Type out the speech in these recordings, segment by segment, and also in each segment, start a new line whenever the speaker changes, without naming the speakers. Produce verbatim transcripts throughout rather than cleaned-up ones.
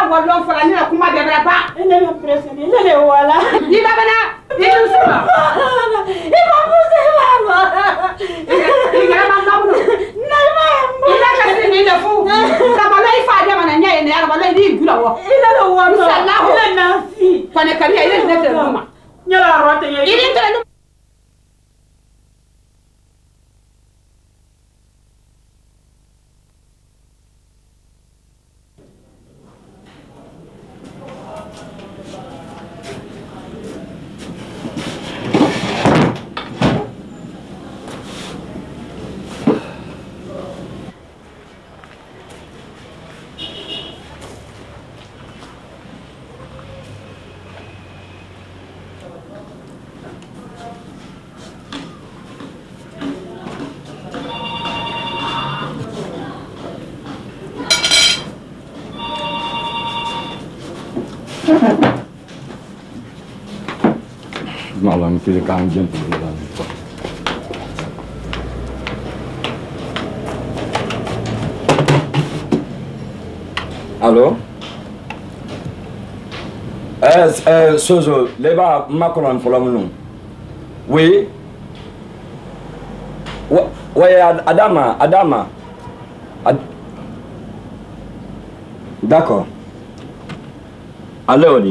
wallon fara ni kuma da raba
ina me present ina le wala
ni baba na ina suba
ina musa wala
ina ma mamuno
na ma
ina ka sin ni da fu sabala ifa da mana nya ina arba ni gula wo
ina le wala
sallahu
ina nafi
kone kariya ina da ta duma
nyala rote ye
ina ta
malam kiri kangen tu dalam. Allô? Eh, eh, Sozo, leba makolon folamunum. Oui. Wa, ouais, Adama, Adama. Ad... D'accord. Allez, Oli.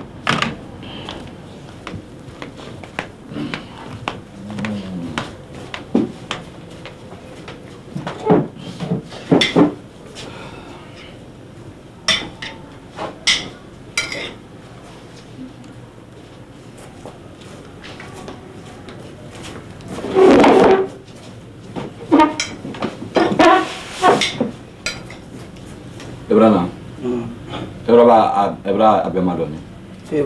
Ebrana. Mm. Ebra ba ebra abe madoni.
Feu.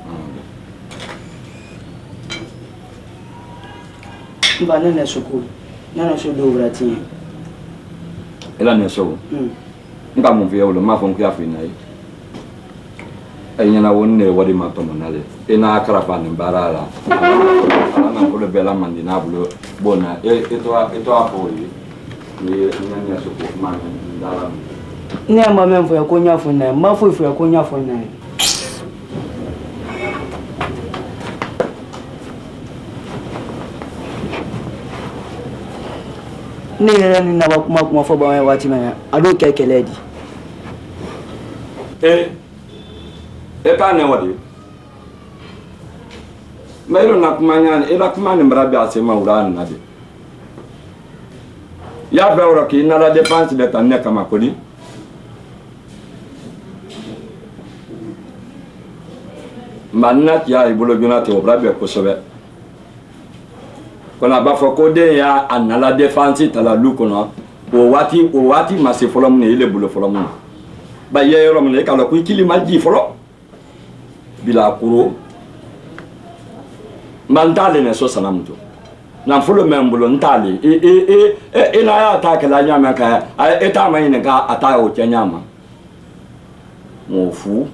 Mba nene soko. Nene so do brati.
Ela ne so. Mm. Nka mo fi ewo ma fon ku afi nai. Ayina wonne wadi ma to monale. Ina akarafa ni barala. Ala na ko le bela mandi na bulo bona. E eto eto apoli. Ni nyanya soko ma ndala.
Ne ma men fo ko nya fo na ma fo fo ko nya fo na ne yɛrɛ ni na ba kuma kuma fɔ ba waati ma a do kɛ kɛlɛ di
eh e ka ne wadi mero na kuma nya e la kuma ni mrabi asema ura na de ya ba ora ki na la dépense de tan ne kama kodi manna ya ibolo jona te obrabe ko sobe kona ba fo ko de ya anala défense tala lu kono o wati o wati ma se folom ne ile bulo folom ba ye yoro ne kala ku kili maji folo bila kuro mandale ne so sanamto na folo membulo ntale e e e e na ya attaque la nyama ka e ta ma yin ka ata o kenyama mo fu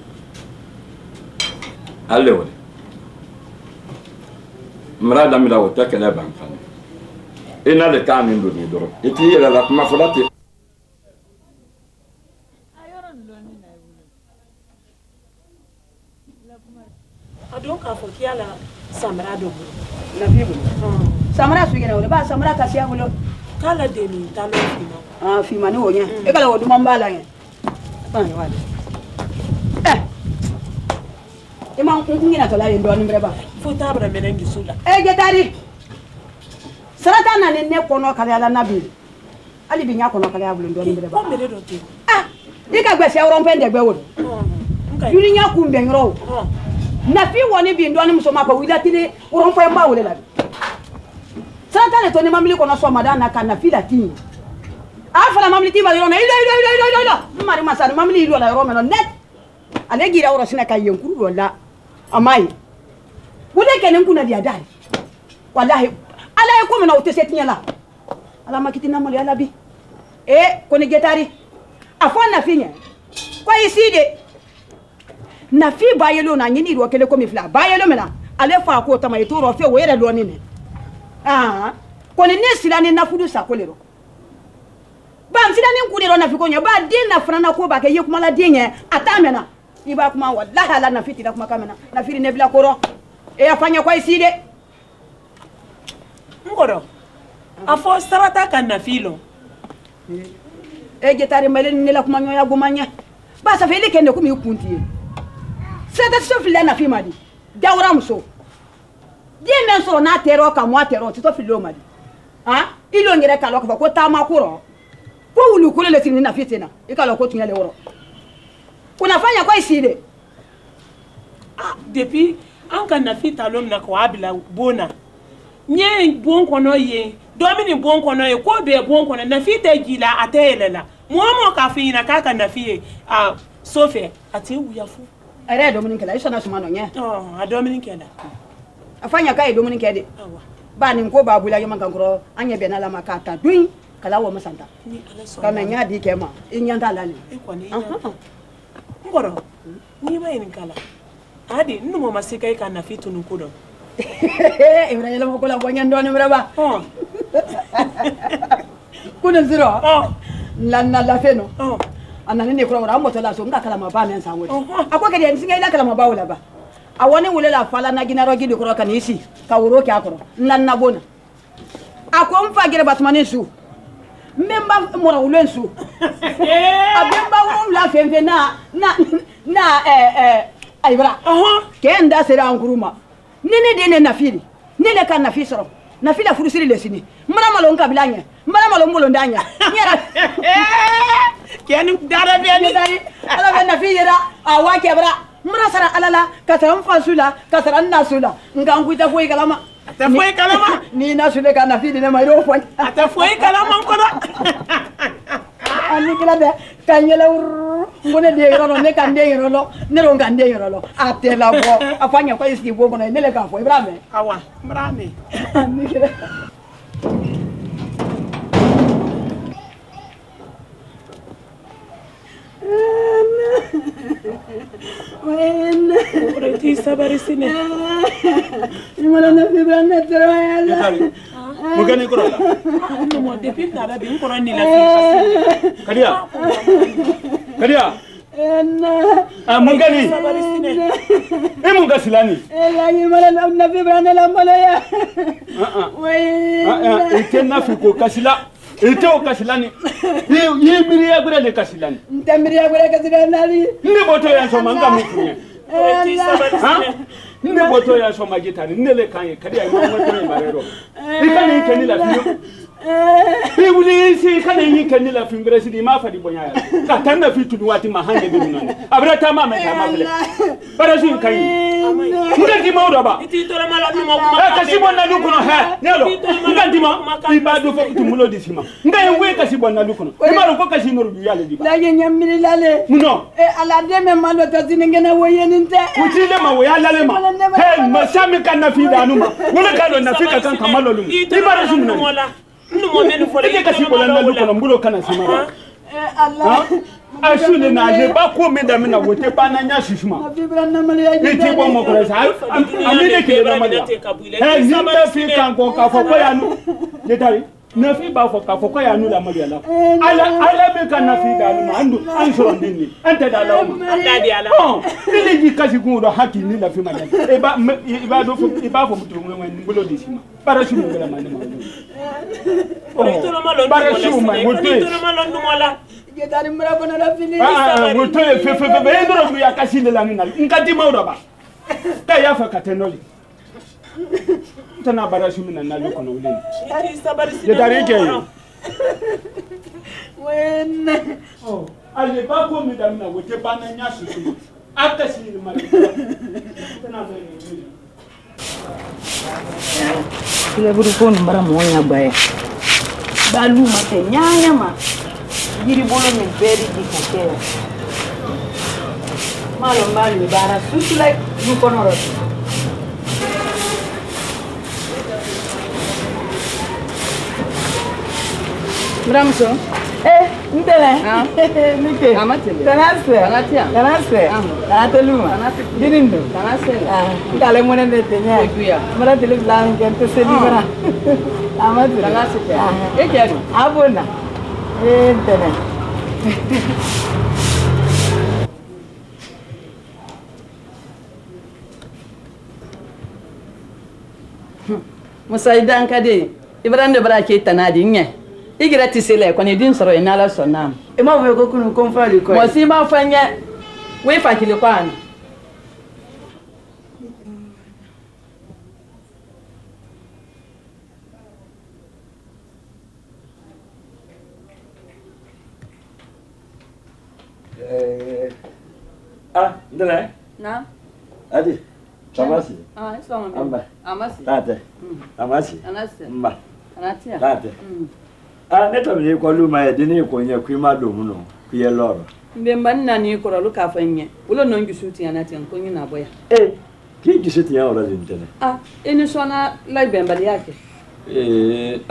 Allora, mrada mi la wota kele banfani. Ina le kani ndo ni doro. Iti yela la kuma folati.
Adon ka fo kiala samara do.
na bibu samara su gena ba samara ka siya bulo
kala de ni talo fima
ah fima ni wonya e kala wodu mambala nge ba ni wala eh imam ngina to la ndo ni mbreba
fo tabra merengi sula
e getari sarata na ne kono kala ala nabi ali bi nya kono kala bulo ndo ni mbreba
ko mere do te
ah dika gbe se oron pende gbe wodo yuri nya ku mbe ngro na fi woni bi ndo ni musoma ko wida tile oron po mba wole la sarata ne to ni mamili kono so madana kana fi la tin afala mamili ti ba yoro na ilo ilo ilo ilo ilo mari masana mamili ilo la yoro meno net ale gira oro sina kayen kuru wala amai wule kenen kuna dia dai wallahi ala ko mena utese tinyala ala makiti na mali ala bi e ko ni getari afana finya kwa iside na fi bayelo na nyini ro kele ko mi fla bayelo mena ale fa ko tama to ro fe wo yere lo ni ne ah ko ni ne sila ni na fudu sa ko le ro ba nsida ni kuni ro na fiko nya ba din na frana ko ba ke ye kuma la din ye atamena iba kuma wallahi ala na fiti da kuma kamena na firi ne bila koro e afanya kwa iside
ngoro afo sarata kan na filo
e getari mele ni la kuma nyoya gumanya ba sa fele kende kuma ikunti sata so fili na fima di dawra muso di men so na tero ka mo tero ti to fili o madi ha ilo ngere ka lo ko ta ma kuro ko wulu kule le tinina fitina ikalo ko tunya le woro unafanya kwa iside
ah depuis an kan na fita lom na ko abila bona nye bon kono ye domini bon kono ye ko be bon kono na fita gila atelela mo mo ka fina ka kan na fiye ah sofe ati uyafu
are domini kala isha na suma no nye
oh a domini kala
afanya kai domini kede
awa
ba ni ko babula yema kankoro anye be na la makata duin kala wo masanta
ni ala so
kama nya di kema inyanda lani
e ko ni ngoro ni ba yin kala adi nnu mo masika e kan na fitu nu kudo
Ibrahim la ko la bonya ndoni mraba
oh
kuna zero
oh
la na la feno
oh
anani ne kura wala moto la so nga kala maba men sanwo akwa kede nsinga ila kala maba wala ba awoni wule la fala na gina rogi de kura kanisi ka wuro ki akoro nlan na bona akwa mfa gire batmane su memba mora wulen su abemba wum la femfe na na na eh eh aibra
aha
kenda sera ankuruma nene dene nafili nene kan nafisoro nafila furusiri lesini mara malo nkabila nya mara malo mbolo ndanya nyera
kenu dara be ni
dari ala be nafira awa kebra mara sara alala kataram fasula kataran nasula nganguita foi kalama
ata foi kalama
ni nasule kan nafili ne mayro foi
ata foi kalama kono
ani kila de kanyela ngone de yoro ne kan de yoro lo ne ro kan de yoro lo atela bo afanya kwa isi bo bona ne le ka foi brame
awa brame
ani kila Bueno,
preti sabarisine
imala na fibra na troya
mugani ko la
no mo depuis dara bi ko ni la fi
kadia kadia
enna
ah mugani
sabarisine
e munga silani
ela imala na fibra na la maloya
ah ah
bueno
ah e kenna fi ko kasila ite o kasilani yi miri ya gure le kasilani
ntamiri ya gure kasila nali
ne boto ya so manga mukunye
preti sabarisine
ne boto ya so magitani ne le kanye kadi ya mo moto ne barero ikani keni la fiyo e wuli si kani yi keni la fiyo si di ma fa di bonya ya ka tanna fi tudu wati ma hanye bi none abra ta ma me ta ma fele bara su kai ngati ma uro ba
iti to la mala no mo
e kasi bonna lu kono he nelo ngati ma ibadu fo tumulo di sima ngai we kasi bonna lu kono e maro ko kasi noru bi yale di ba
la nyamiri lale
no
e ala deme malo tazini ngena woyeni nte
utile ma wo ya lale ma he masami kana fi danu ma wala kalo na fika kan kamalo lu ibara su mun
nnu mo menu fo le
kasi bonna lu kono mbulo kana sima
e ala
asule na je ba ko me da me na wote pa na nya shishuma
fibra na mali ya
iti bo mo kore sa amine ke na mali he ni me fi kan ko ka fo ko ya nu de tari na fi ba fo ka fo ko ya nu la mali ala ala ala be kan na fi da nu ma andu an so ndini ante da la ma
anda di ala
oh ile ji kasi ku do haki ni la fi ma e ba e ba do fo e ba fo mutu mo ngwen ngulo di sima para shi mo la ma ni ma
preti to la malo
para shi mo mo
preti to la malo no mola
getari mra bona la fili
ah mo to e fe fe fe e do ya kasi le la ni na ngati ma uro ba ta ya fa katenoli tana bara shi mina na lu kono wule
iti sabarisine
de tari ke
wenne
oh ale ba ko mi da mina wote ba na nya su su aka shi ni ma tana ba ni
Kile buru ko mbara mo nya bae balu mate nyanya ma yiri bolo ni beri di kakea malo malo bara susu like you kono ro
Bramso
eh mbele
ah
nike
amatele
tanase
anatia
tanase anateluma dinindo
tanase
ah ndale mone de tenya
kuya
mara tele blan gente se libera amatele
tanase
ah
e kero
abona Eh, tene.
Musa idan ka de Ibrahim da barake tanadi nye. Igira tisele ko ne din soro inala sonnam.
E ma ve ko kunu konfali ko.
Mo si ma fanya we fa kile kwana.
Eh, ah, ndele.
Na?
Adi, tamasi.
Ah, isso é uma.
Amba.
Amasi.
Tate. Tamasi.
Anasi.
Mba.
Anatia.
Tate. Ah, neto mi ko luma e dini ko nya ku ma do mu no. Ku ye loro.
Mbe mban na ni ko lu ka fanye. Ulo no ngi suti anati ko ngi na boya.
Eh, ki ki siti ya ora dintene.
Ah, eni sona la bembali yake.
Eh,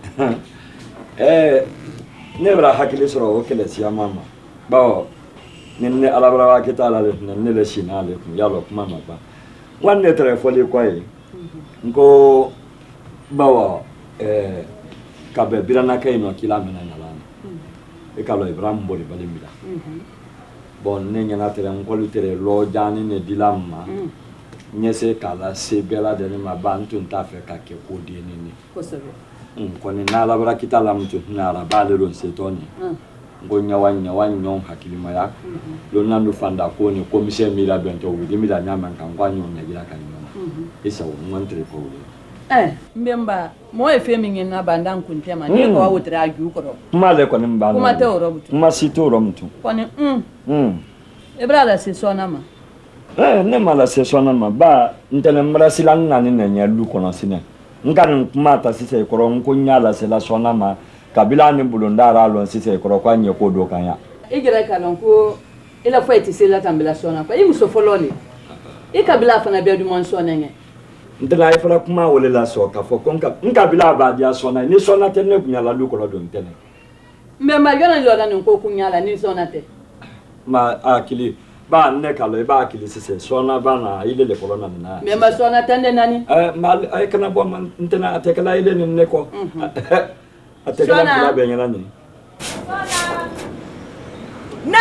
eh, nebra hakili soro o kele siya mama. Bawo, ninne alabra wa kita la ne le shina le ku yalo kuma ma ba. Wanne tere foli ko yi. Ngo bawo eh ka be birana kay no kila mena nyala. E ka lo Ibrahim boli bali mila. Bon ne nyana tere ngolu tere lo jani ne dilamma. Nyese kala se bela de ma bantu ntafe ka ke ko di ni ni.
Ko sabe.
Mm ko ni na alabra kita la mtu na la bale ron se toni. Ngo nyawanya wanyo hakilima ya lo nandu fanda ko ni commissaire mira bento wudi mira nyama kan kwanyo nyagira kan nyoma isa wo montre ko wudi
eh mbemba mo e femi ngina banda nkuntia ma ni ko awutra aju ko ro
male ko nimba
kuma te oro butu
ma sito ro mtu
ko ni mm
mm
e brada se sona ma
eh ne mala se sona ma ba ntele mra silan na ni nya lu ko na sine nkan kuma ta sise ko ro nko nyala se la sona ma kabila ni bulundara alon sise ko kwa nye ko do kan ya
igira kalon ko ila fo eti sela tambila sona ko imu so folole e kabila fana be du mon sona nge
ndela e fala kuma wole la so ka fo kon ka nkabila ba dia sona ni sona te ne kunya la lu ko do ntene
me ma yona lo da nko kunya la ni sona te
ma akili ba ne kalo e ba akili sise sona ba na ile le kolona na
me ma sona tande nani
eh ma ay kana bo man ntena atekala ile ni ne ko atekala kula be nyana ni
Na!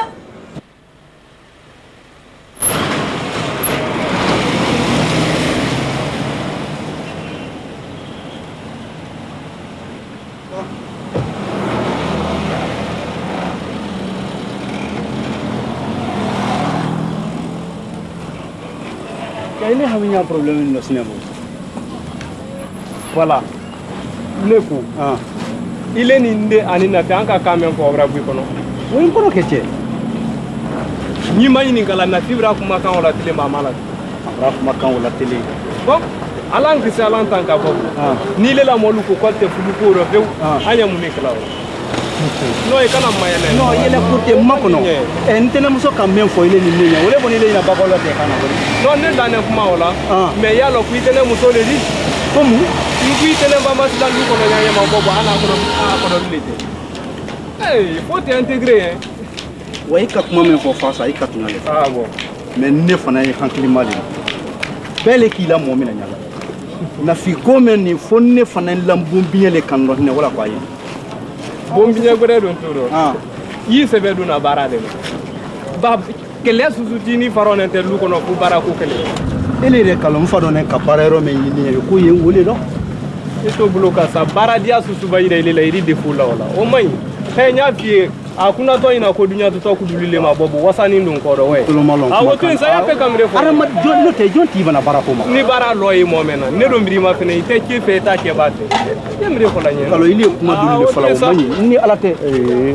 Kayaknya hanya problem ini sini bu. Voilà. Leku. Ah. Ile ni nde ani na tanka kamen ko obra bu kono. Wo kono kece. Ni mani ni kala na fibra kuma kan wala tele ma mala. Abra kuma kan wala tele. Bon, alan ki salan tanka bo. Ah. Ni le la molu ko kolte fulu ko ro few. Anya mu ne kala. No e kana mayele.
No yele kurte makono. E ntena muso kamen fo ile ni nya. Wole boni ile na bakolo te kana boni.
No ne dane kuma wala. Me ya lo ku itene muso le di.
Komu?
Iku itene mama sila lu kono nya ma bobo ana kono a kono lete. Eh, faut t'intégrer hein.
Ouais ka kuma men fo fa sa i ka tunale.
Ah bon.
Mais ne fana e hankili mali. Bele ki la mo mina nyala. Na fi ko men ni fo ne fana lambum biele kan no ne wala kwa yi.
Bombinya gore don toro.
Ah.
Yi sebe duna barade. Bab kele susuti ni farone te lu kono ku barako kele.
Ele re kalon fa don en ka barero men yini ko yen wole do.
Eto bloka sa baradia susu bayire ile la iri defu la wala. O mai. He nya fie akuna to ina ko dunya to to ku dulile ma bobo wasani ndun ko do we. A wotu en sa ya fe kamre fo.
Ara ma jon no te jon ti bana barako ma.
Ni bara loyi momena. Ne do mbiri ma fene ite ki fe ta ke bate. Yemre ko la nyen.
Kalo ile kuma dulile fala o mani ni alate. Eh.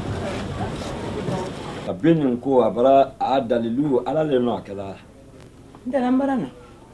Abin ko abara adalilu ala le no akala.
Ndana mbarana.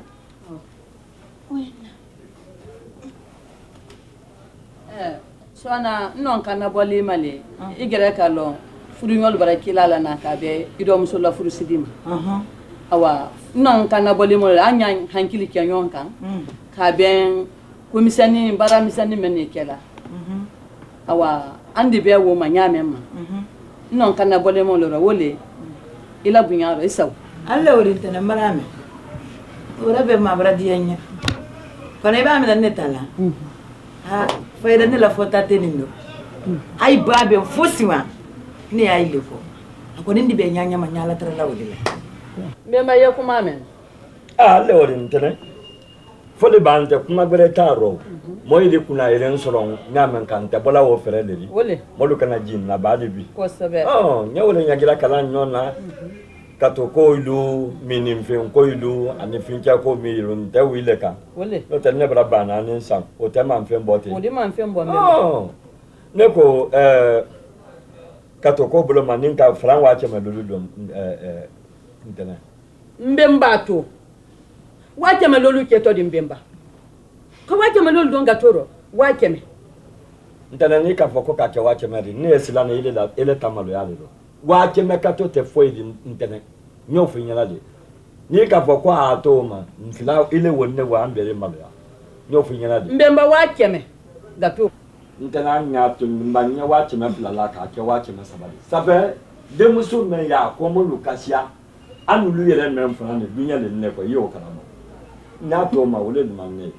eh sona non kana boli male igere kalo furu nyol barakila la na ka be ido muso la furu sidima aha awa non kana boli mo anya hankili ke nyon kan ka ben komisani bara misani menne kela mhm awa andi be wo manyame ma mhm non kana boli mo lo wole ila bunyaro isaw
alla wori tana marame ora be ma bara dianya kana ba mi dan netala ha fayda ne la fota tenindo ai babe fosiwa ne ai leko ko ndi be nyanya ma nyala tara lawde
be ma ye kuma men
ah le orin tene fole bante kuma bere taro moy di kuna iren soron ngamen kan te bola wo fere le
wole
molu kana jin na baade bi
ko sabe
oh nyawole nyagira kala nyona kato ko ilu minim fin ko ilu ani fincha ko mi irun te wile ka
wole
no te ne bra bana ni sam o te man fin bote
o di man fin bo me
oh ne ko eh kato ko bulo manin ka fran wa che ma lulu dum eh eh intene
mbemba to wa che ma lulu ke to di mbemba ko wa che ma lulu don gatoro wa che me
intene ni ka foko ka ke wa che ma ri ni esila na ile da ile tamalo ya lo wa che me kato te foi di intene nyo fi nyala de ni ka foko a to ma ntila ile wonne wa ambere malo ya nyo fi nyala de
mbemba wa che me gato
ntena nya to mbanya wa che me blala ka ke wa che me sabali sabe de musu me ya ko mo lukasia anu lu yere me mfana ne dunya le ne ko yo kana mo nya to ma wole ni manne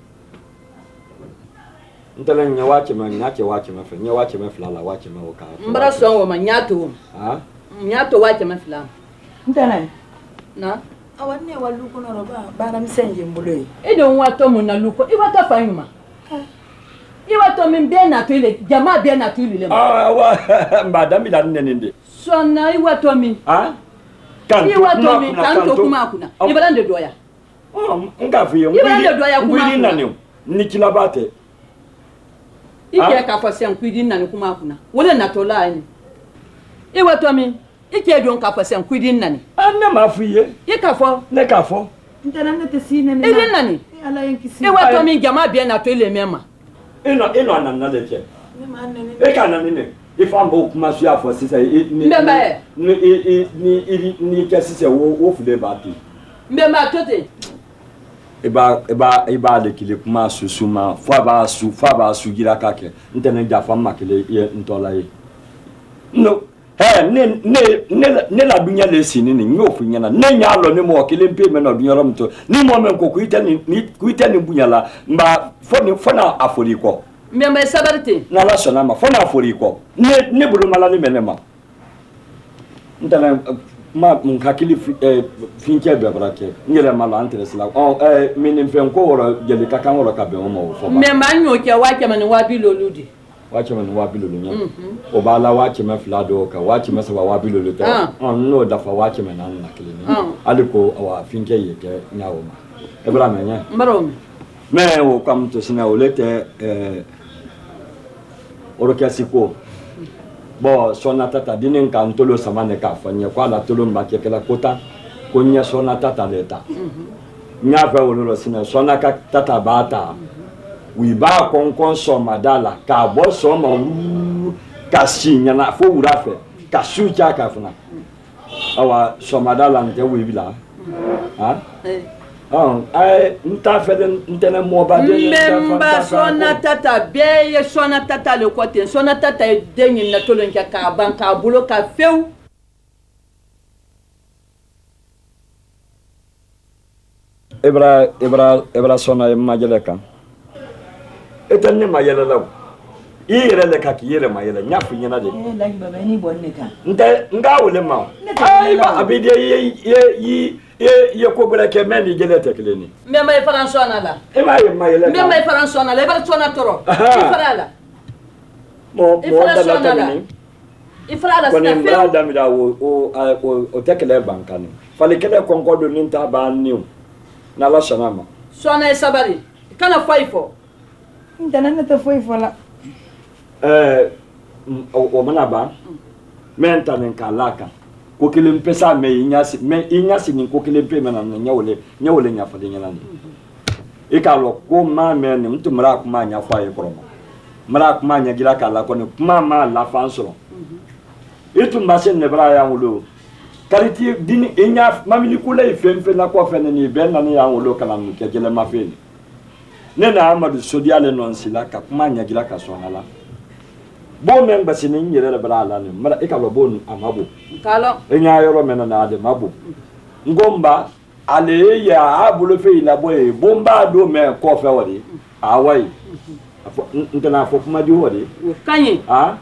ntela nya wa che me nya che wa che me fe nya wa che me flala wa che me o ka
mbara so wo ma nyato
ha
nyato wa che me flam
ntana
na
awanne walu ko no roba bara msenje mbuloyi
e don wa to mun na luko i wa ta fanyuma i wa to min be na to ile jama be na to ile
ah wa mbada mi la nende
so na i wa to min
ha kan
i wa to min kan to kuma kuna i balan de doya
oh nga fi yo
Iba nde doya kuma
ngwiri na ni ni kilabate
i ke ka fa sen kwidi na ni kuma kuna wala na to la ni i wa to min i ke don ka fa sen kwidi na ni
anna ma fi ye
i ka fo
ne ka fo
ntana ne te sine ne
i na ni
ala yankisi
i wa to min jama be na to ile mema
ino ino anana le che
ne man ne
e kana ni ne ifa mbo kuma su afo sisa ni
Mbemba e.
ni ni ni ni ke sisa wo wo fu de ba ti
mbemba to te
eba eba eba le kile kuma susu ma fo ba su fo ba su gira ka ke ntene ja fa ma kile ye ntola ye no eh ne ne ne ne la dunya le sini ni nyo fu nyana ne nya lo ne mo kile mpe me no dunya ro mto ni mo men ko kuita ni kuita ni bunyala mba fo ni fo na afori ko
mbemba sabarite
na la sona ma fo na afori ko ne ne bulu mala ni menema ntana ma mkakili eh finke be brake ngere mala interest la oh eh mini mfen ko woro jeli kaka woro ka be o mo fo ba
mbemba nyoke wa ke man wa biloludi
wa che man wa bilolu nya o ba la wa che me flado ka wa che me sa wa bilolu to on no da fa wa che me nan na kile ni aliko wa finke ye ke nyawo ma e bra me nya
mbaro me
me o kam to sina o lete eh oro kasiko bo sona tata dinin kan tolo samane ka fanya kwa la tolo mbake kala kota konya sona tata leta nya fa wolo sina sona ka tata bata wi ba kon kon so madala ka bo so ma wu ka sinya na fo wura fe ka suja ka funa awa so madala nte wi bila ha
eh
ah ai nta fe ntene mo ba de
mbemba sona tata beye sona tata le kote sona tata denyi na tolo nka ka ban ka bulo ka few
Ebra ebra ebra sona majele kan etanne majele law ire le ka kiyere majele nyafu nyana de
eh lagi baba ni bonne ka
nte nga wole ma ai ba abide ye ye ye ye ko bela ke meni gele tekle ni
mbemba e faranso na la
e ma ye majele
mbemba e faranso na la e bar sona toro i farala
mo mo da la tamini
i farala
ko ne
sna
mra
few
da mi da o o o tekle bankani fale kele konkodo ninta ba niu na la shanama
sona e sabari kana faifo
ntana ne te foi fola
eh o mana ba menta nen kalaka ko kele mpesa me inyasi me inyasi ni ko kele pe mena nyawole nyawole nya fade nyana ni e ka lo ko ma me ni mtu mra ko ma nya fa e kromo mra ko ma nya gira kala ko ni kuma ma la fansoro e tu mbasen ne bra ya ngulo kariti dini inya mamili kula e femfe na ko fene ni ben na ni ya ngulo kala mu ke jele ma feni ne na amadu sodiale non sila ka kuma nya gira ka so hala bo men basini nyere le bra la ni mara e ka lo bonu amabo
kalo
enya yoro mena na ade mabo ngomba ale ya abulo fe ila boy bomba do me ko fe wori awai afo ntana afo kuma di wori
kanyi
ha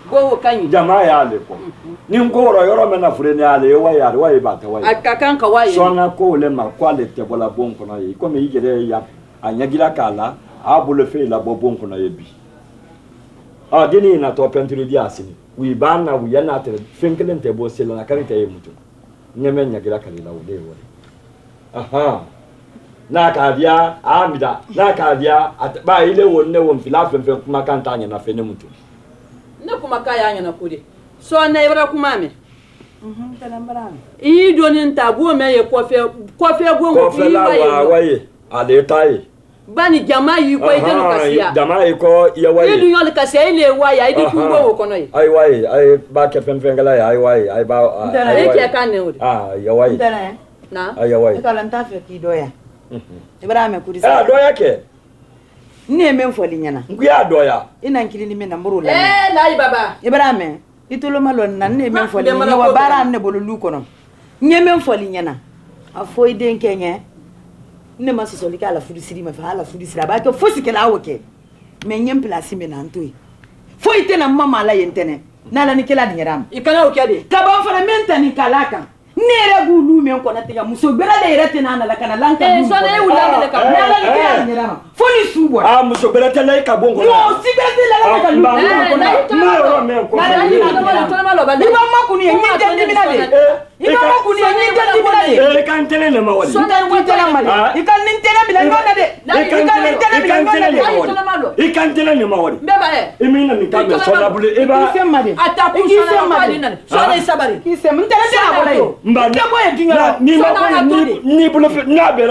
go kanyi
jama ya le ko ni ngoro yoro mena fure ni ale wa ya wa ba ta wa
akakan ka wa ye
sona ko le ma kwa le te bola bon kono yi ko me yigere ya anyagira kala a bolo fe la bo bon kono ye bi a dini na to peinture di asini wi ba na wi ya na te finkelen te bo sela na karita ye mutu nyeme nyagira kala la wode wo aha na ka dia amida na ka dia ba ile wonne won filafen fe kuma kan tanya na fe ne mutu
ne kuma kaya anya na kudi so na ibra kuma me
mhm talambara
i donin tabu me ye kofe kofe gongo
fi wa waye ale tai
bani jama yi ko ide no kasia
jama yi ko ya waye
idu yol kasia ile waya idi kungo wo kono yi
ai waye ai ba ke fen fen gala ya ai waye ai ba
ai ke kan ne odi
ah ya waye
ndana
na
ai ya waye
kala ntafe ki doya ibrahim kudi
ah doya ke
ne men foli nyana
nguya doya
ina nkili ni men na mburu la
eh lai baba
ibrahim itolo malon nan ne men foli ni wa bara ne bolu lu kono nye men foli nyana afo ide kenye ne ma sosoli kala fudi siri ma fa ala fudi sira ba ke fosi kala woke men nyem place me na ntoi fo ite na mama la yentene na la ni kala dinyaram
ikana o kede
ka ba fara menta ni kalaka nere gulu men ko na tiga muso bera de rete na la kana lanka
eh so na e wula de ka
na la ni kala dinyaram fo ni subo
ah muso bera tele ka bongo
no si bera tele la ka lu
na ro men ko
na ni na to ma lo ba
ni ba ma kuni ni de mina de ni ba ma kuni ni de mina de
e kan tele ne ma wali
so da ni tele ma de ikan ni tele bila ngona de ikan ni tele bila ngona de
ikan tele ne ma wali
beba e
imina ni ka me so la bule e ba
ata ku so na ma de na so na sabari
ki se mun tele tele bola yi
mba ni ma ko ni ni bulu na bera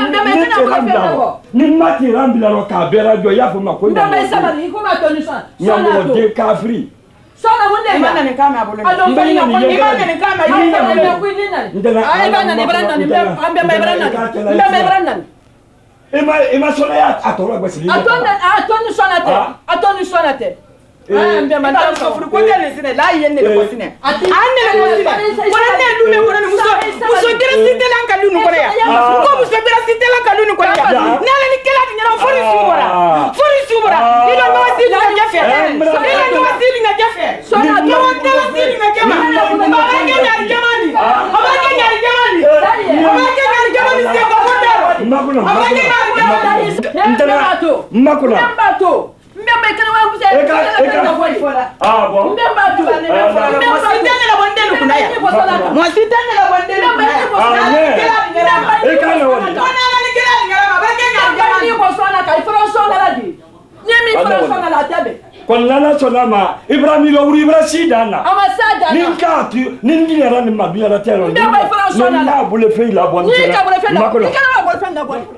ni ma ti rambila ro ka bera jo ya fo ma ko
na mba sabari ko ma to ni so
so na de kafri
so na wonde
ba na ni kama bolo
ado fa ni ko ni ba ni kama ni ba ni ko ni na ai ba na ni bra na ni ambe ba bra na ni ba bra na
ema ema so na ya atoro gbesi ni
atoni atoni so na te atoni so na te ah mbe man ta so
furu ko tele sine la yenne le ko sine anne le ko sine ko ne du me wona muso muso dere site lan kalu nu ko ya ko muso dere site lan kalu nu ko ya na la ni kala ni na fori subora fori subora ni do no si na jafe ni do no si na jafe so na do no si na jama ba ga nyari jamani ba ga nyari jamani ba ga nyari jamani se ko wondero
makuna
ba ga nyari jamani
mbato
makuna
mbato mbembe kana wa kusa
eka eka ah bon
mbembe tu mbembe
sitane la bondelu kuna ya mo sitane la bondelu kuna
ah eka na wali
ona la ni kila ni ngara ba ke ngara
jamani ko sona kai fronso na la di nyemi fronso na la tabe
kon nana sona ma ibrahim lo wuri ibra sidana
ama sada
nin ka tu nin ni ra ni ma bi ra tero
ni ba fronso na
la bule fe la bonne
ni ka bule fe la ni kana bule fe la bonne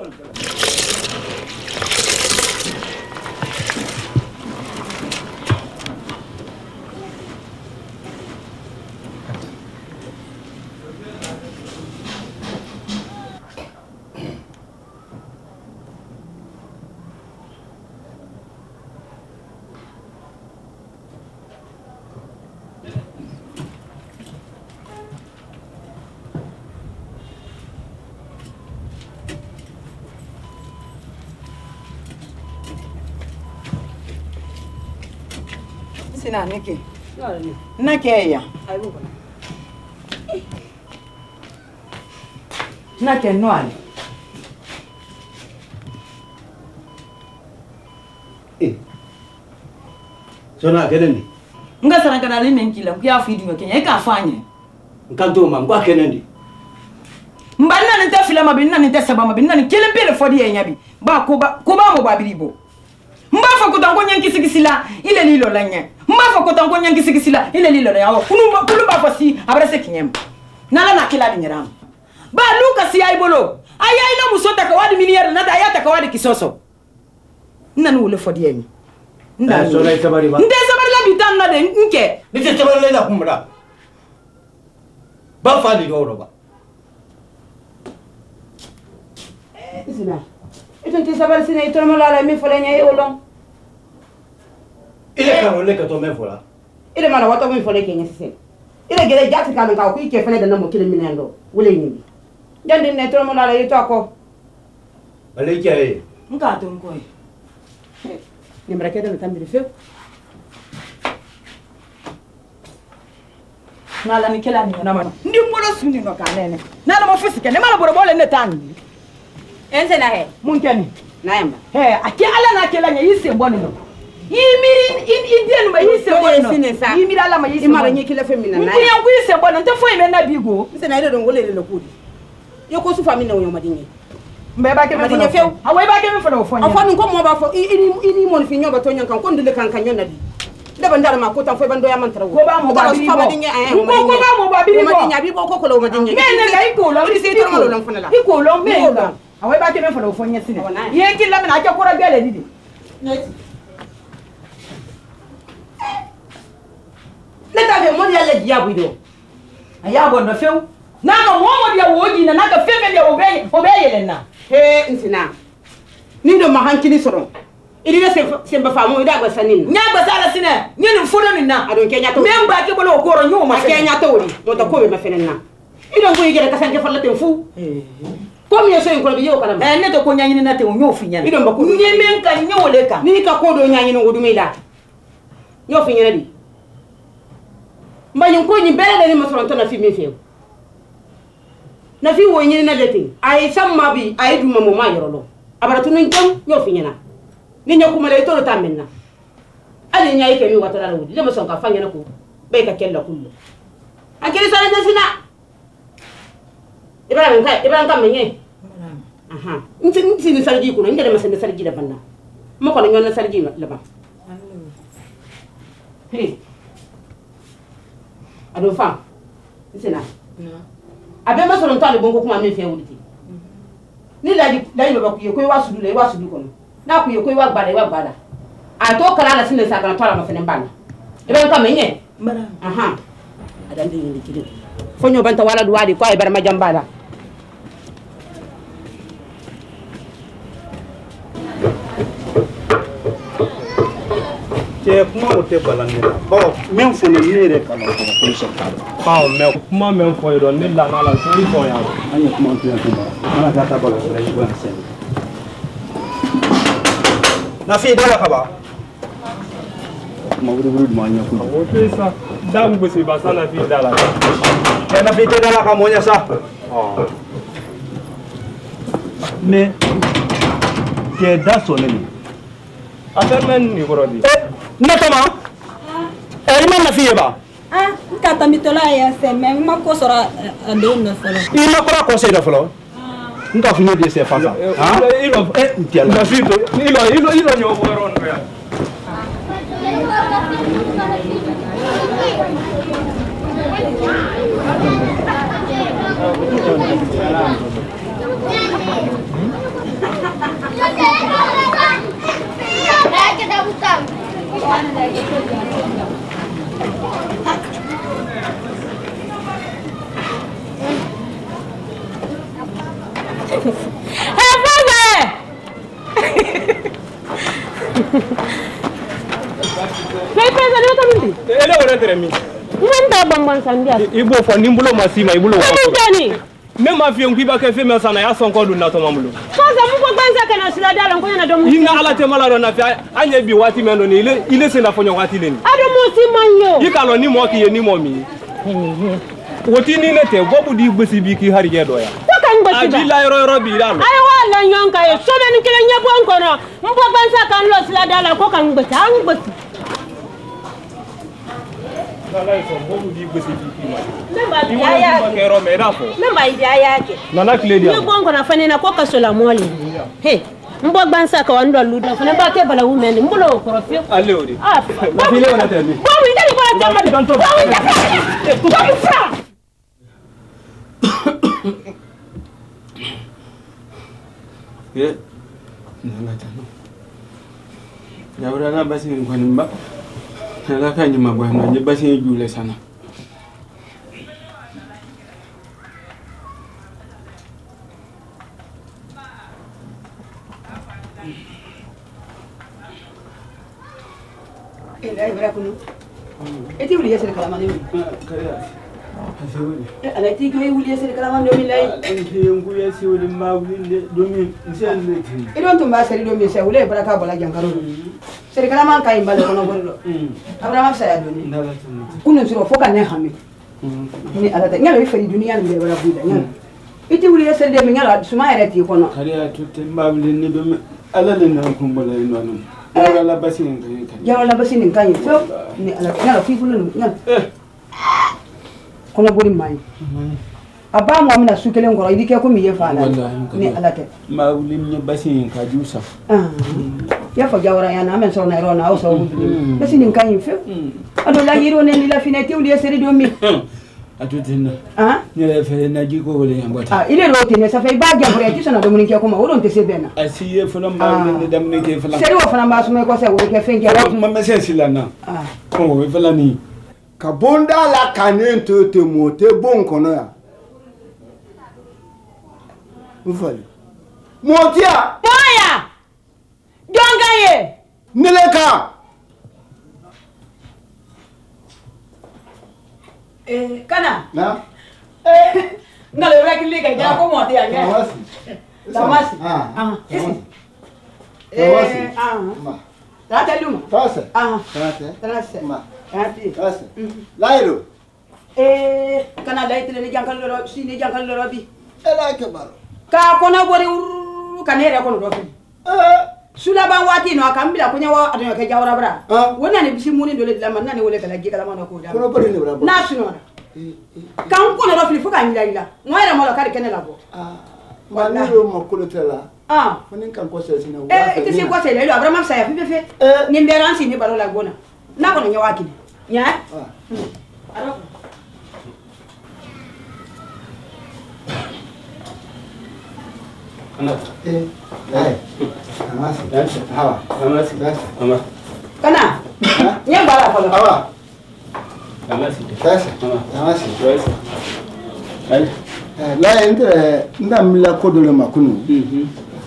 sina neke nake ya nake noali
eh sona kenendi
nga saranga na lini nkila kuya fidi ngakenya eka afanye
nkanto ma ngwa kenendi
mbanna nta fila mabinna nta saba mabinna ni kele pele fodi ya nyabi ba ko ba ko ba mo babiribo mbafa ko tango nyanki sigisila ile lilo lanya mbafa ko tango nyanki sigisila ile lilo la yawo kunu kunu ba fasi abrese kinyem nala na kila dinyaram ba luka si ay bolo aya ina musota ka wadi miliyar na da ayata ka wadi kisoso nanu wule fodi yenyi
nda so na sabari ba
nda sabari la bitam na de nke
nite sabari la kumra ba fali do roba
Sina. Ito nti sabari sina ito mo la mi fole nya e olong.
ile karo le ka to me fola
Ile mala wato mi fole kenya sise. Ile gele jati ka ka ku ike fele da namo kile minendo. Wule nyimbi. Jandi ne to mo la ito ako.
ale kya e
nka to nko
Ni mrakete na tambiri fe. Nala ni kela ni na ma.
Ndi mbolo suni no kanene. Na mo fisike ne mala boro bole ne tan.
Ense na he.
Mun keni.
Na yamba.
He, ake ala na kela nya yise mboni no. Yimiri in indian ma yise mboni no. Yimiri ala ma yise.
Imara nye kila femina na.
Nkuya nku yise mboni nte fo ime na bigo.
Nse na ile dongole le lokudi. Yoko su famina wo yomadinye.
Mbe ba ke me fo few. Hawe ba ke me fo fo nya.
Afo nko mo ba fo ini ini mo fi nyoba to nyankan ko ndile kan kan nyona bi. Daba ndara ma ko tan fo bando ya mantra wo.
Ko ba mo ba bi bo. Ko ba mo ba bi bo.
Madinye bi bo ko ko lo madinye.
Me ne ga iko lo ri se to lo lo fona la. Iko lo me ga. Hawe ba ke me fo fo nya sine. Ye ki la me na ke ko ra gele didi.
Leta ve mo ya le diabu do.
Aya bo no few. Na ka mo mo dia wo ji na na ka feme dia obey obey yele na.
He nsina. Ni do ma hankini soro. Ili na se se ba famu ida gba sanin.
Nya gba sala sine. Nya ni fodo ni na.
Ado kenya to.
Me mba ke bolo ko ro nyu ma
kenya to ri. Mo to ko be ma fenen na. Ido ngo yigere ka sanke falla ten fu. Eh. Ko mi yeso en ko be yo kala.
Eh ne to ko nya ni na te nyu fi nya.
Ido mbako.
Nye men ka nyu le ka.
Ni ka ko do nya ni ngo du me la. Yo fi nya di. Mba nyu ko ni bele ni ma soro to na fi mi fi. Na fi wo nyini na dete ay samma bi ay duma mo ma yorolo abara tunu ngam yo fi nyana ni nyaku male to ta menna ali nyai ke mi watara la wudi dama son ka fanya na ko be ka kella kullu akiri sala na sina ibara men ka ibara ka menye aha nti nti ni sarji ko ngade ma sen sarji da banna mo ko ngol na sarji la ba he ado fa sina abe ma soro ntale bonko kuma me fe wuliti ni laji laji baba ku yeko wa sudu le wa sudu kono na ku yeko wa gbada wa gbada a to kala la sine sa kan tola ma fene mbana e be ka menye mbara aha adande yindi kidi fonyo banta wala duwadi ko ay bar ma jambala
Che kuma o te balande la. Bo men fo ne nere kala ko ko so ka.
Ah me kuma men fo yo ni la na la so ni fo ya.
Anya kuma tu ya kuma. Ana ta ta bala so ni ko sen. Na fi dala ka ba. Kuma wuri wuri ma nya kuma.
O te sa da mu bisi ba sana fi dala.
Ya na fi te dala ka mo nya sa. Oh. Me ke da so ne.
Ata men ni ko di.
Natama? Eh, man na fiye ba?
Ah, kata mitola ya se me ma ko sora ando no folo.
Ina ko ra conseil da folo. Nka fini de se fasa.
Ah, ilo eh tiala. Na fito. Ilo ilo ilo nyo ko ron ya.
Eh, que tá gostando?
Eh, vai! Kai pesa ni tamindi.
Ele ora tere mi.
Nanda bambang sandia.
Ibo fo nimbulo masima ibulo wa.
Ni
me ma fi nkiba ke fe me sana ya son ko du na to mamulo.
Sasa mungu kwanza kana sila dala ngonya na domu.
Inga ala te mala na fi anye bi wati meno ni ile ile se na fonyo wati le ni.
Ado mo si manyo.
Ikalo ni mo ki ye ni mo mi. Woti ni ne te bobu di gbesi bi ki hari je do ya.
Ko kan gbesi ba.
Abi la ro ro bi la lo.
Ai wala nyonka ye so men kile nyabo nkono. Mbo kwanza kan lo sila dala ko kan gbesi an gbesi.
Nala iso bobu di gbesi bi ki ma.
Memba dia yake. Memba dia yake.
Nana kile dia.
Ni bongo na fane na ko kasola mole. He. Mbo gbansa ka wando ludo fane ba ke bala women mbo lo korofio.
Ale ori.
Ah.
Na file ona tani.
Bo wi dali ko la tama. Bo wi dali. Bo wi fra.
Ye. Nana tano. Ya ura na basi ni kwani mba. Nala ka nyuma bwana je basi ni jule sana.
Ela ibra kunu. Eti uli yesere kala mani uli.
Kaya. Asewuli.
Ala ti ko uli yesere kala mani uli lai.
Enti yangu yesi uli ma uli domi nsiande tin.
Idon tumba seri domi se uli ibra ka bola jankaro. Seri kala man kai mbale kono bondo. Abra ma saya doni.
Ndala tin.
Kunu suro foka ne hami. ni ala ta ngalo ifari dunia ni wala buda ngalo iti wuli yesel de mi ngalo suma yarati kono
kariya tutte mbabli ni be ala le na kumbala ino anu ala la basini kan kan
ya wala basini kan so ni ala ngalo fi fulu ngalo kono bori mai aba mo amina sukele ngoro idike ko mi yefa ala ni ala te
mbabli ni basini ka jusa
ah ya fa jawra ya na men so na ro na o so basini kan yife ado la yiro ne ni la finati wuli yesel do mi
atutina
ah
ni la fere na jiko wole yambata
ah ile ro tene sa fay ba jabure ti sona do mun ke ko ma wodon te sebena
asiye fana mbabli ni damne ke fala
seri wo fana ba su me ko se wo ke fenke
ko ma mesen silana
ah
ko we fala ni
ka bonda la kanen to te mo te bon kono ya mfali motia
boya jongaye
neleka
eh kana
na
eh ngale rakili ka ja ko motia ya
tamasi
tamasi
ah
ah
tamasi
eh ah ma rata luma
tasa
ah
tasa
tasa
ma
ati
tasa lairo
eh kana laitele ni jankal lo si ni jankal lo bi
ela ke baro
ka kona bori kanere kono do fi
eh
sula ban wati no akambila kunya wa adon ka jawra bra wona ne bisi muni dole dilam nan ne wole kala gi kala mana ko da
kono bari ne bra
na suno kan kono do fi fuka nyila ila moyra mo la kare kenela bo
ah mani ro mo ko tela
ah
woni kan ko se sina
eh ite se ko se le lo abra mam sa ya fi fe ni mberan si ni baro la gona na kono nya wakini nya ah aro
ana
eh eh amasi dansa hawa amasi dansa
ama
kana nya bara ko
hawa
amasi
dansa amasi
dansa ai
la entre ndamla ko dole makunu mhm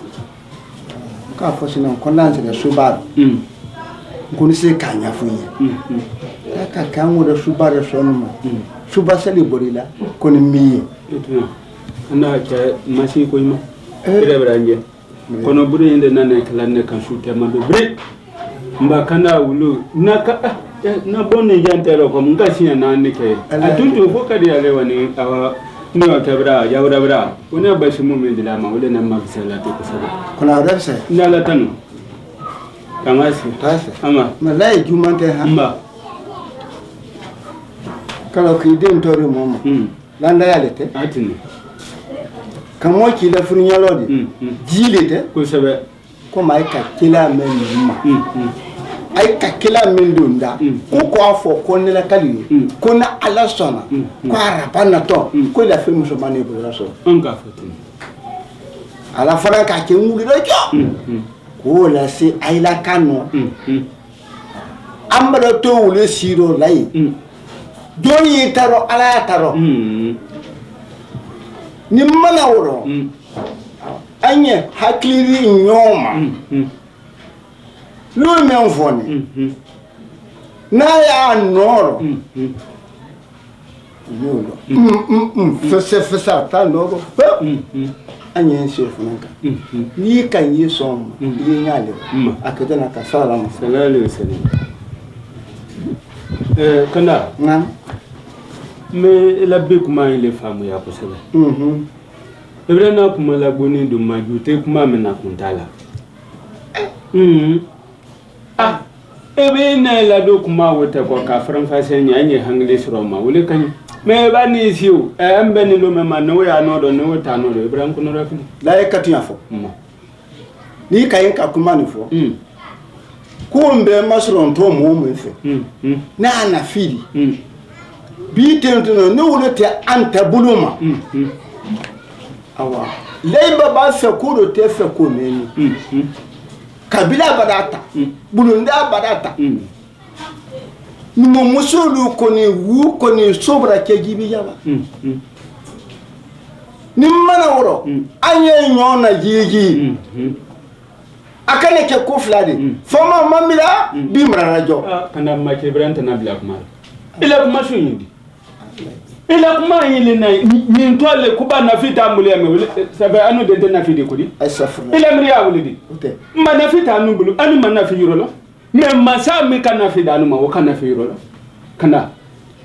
ka fosina kondanse de subar mhm kuni se kanya fuye mhm ka kango de subar sonuma suba sali borila koni miye
etuna ana ke masi ko ima ire branje kono bure inde nane kala ne kan shute ma be bre mba kana wulu naka na bonne jantero ko mun kasi na ne ke atuntu ko kadi ale wani awa ni wa kabra ya wura bra wona ba shi mu min dilama wala nan ma bisala to ko sabo
kuna da sai
na la tanu kamasi
tasa
ama
malai jumante ha
mba
kala ki den tore mama
mm
landa yalete
atini
kamo ki la furnya lodi jilete
ko sabe
ko mai ka kila men ma ai ka kila men dunda ko ko afo ko ne la kali ko na ala sona ko araba na to ko la film so mane bo la so
on ka fotini
ala fara ka ke ngudi do jo ko la si ai la kanu ambara to wule siro lai doni taro ala taro ni mana woro anye hakiri nyoma lo men foni na ya noro yolo mm fese fese ta noro anye chef nanka ni kan yi som yi nyale akata na ka salama
sallallahu alaihi wasallam eh kana
na
me la be kuma ile famu ya kusala
mhm
ebrana kuma la boni do maju te kuma me na kuntala mhm ah ebe na la do kuma wata ko ka fran fasen nya anye hangle sroma wole kan me ba ni siu e ambe ni lo me ma no ya no do no ta no do ebran kuno rafi
la e katu afo ni kayen ka kuma ni fo
mhm
ko mbe masron to mo mo fe
mhm
na na fili mhm bi tentino no wole te anta buluma
mhm
awa leiba ba fe ko do te fe ko meni
mhm
kabila badata bulunda badata
mhm
numo musulu ko ni wu ko ni sobra ke gibi yaba
mhm
ni mana woro anye nyona yigi
mhm
akane ke ko flade foma mamila bi mrarajo
kana ma ke branta na black mal ila kuma su yindi ila kuma yili na ni tole kuba na fita mule me sabe anu de na fidi kudi
asafuna
ila mri ya wulidi ma na fita anu bulu anu ma na fi yiro lo me ma sa mi kana fida anu ma wo kana fi yiro lo kana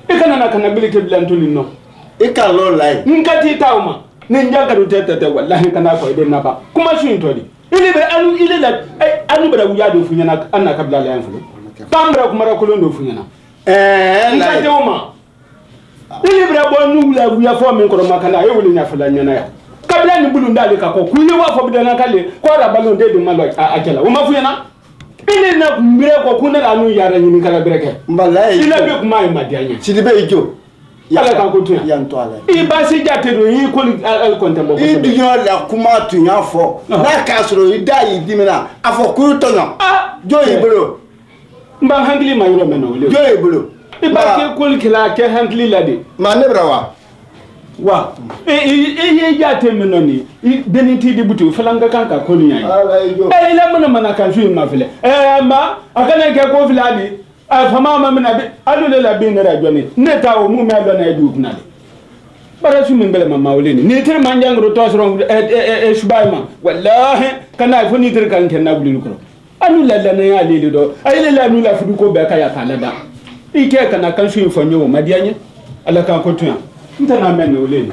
e kana na kana bile ke blantoli no
e ka lo lai
ngati tawma ne njanga do tete wallahi kana ko de naba kuma shin todi ile be anu ile la anu bada wuya do funyana anna kabla la yanfu pambra kuma ra kolondo funyana
eh
ngati oma ile be bo nu la wuya fo min ko makana e wuli nyafala nyana ya kabla ni bulu ndale ka ko kuye wa fo bidana kale ko ra balon de de malo akela o ma funyana ile na mbire ko kuna anu yara nyini kala breke
mbala
ile be kuma e madianya
sidibe ijo
yala ka ko tuya
yan to ala
i basi jate do yi ko al kontembo ko
i dunya la kuma tunya fo na ka soro i da yi dimina afo ku to no jo yi bro
mba handli ma yoro meno le
jo yi bro
i ba ke ko kila ke handli la de
ma ne brawa
wa e e ye jate meno ni deni ti di butu falanga kanka ko ni yan e la mena mana kan su ma fele e ma akana ke ko filadi a fama ma mina be alule la be ne ra joni ne ta o mu me alo na edu kunale bara su min bele ma mawleni ni tir man jangro to soro e e shubayma wallahi kana fo ni tir kan ken na bulin ko anu la la na ya lele do ay la anu la fudu ko be ka ya kala da ike kana kan su fo nyo madianye ala kan ko tuya ntana men ne oleni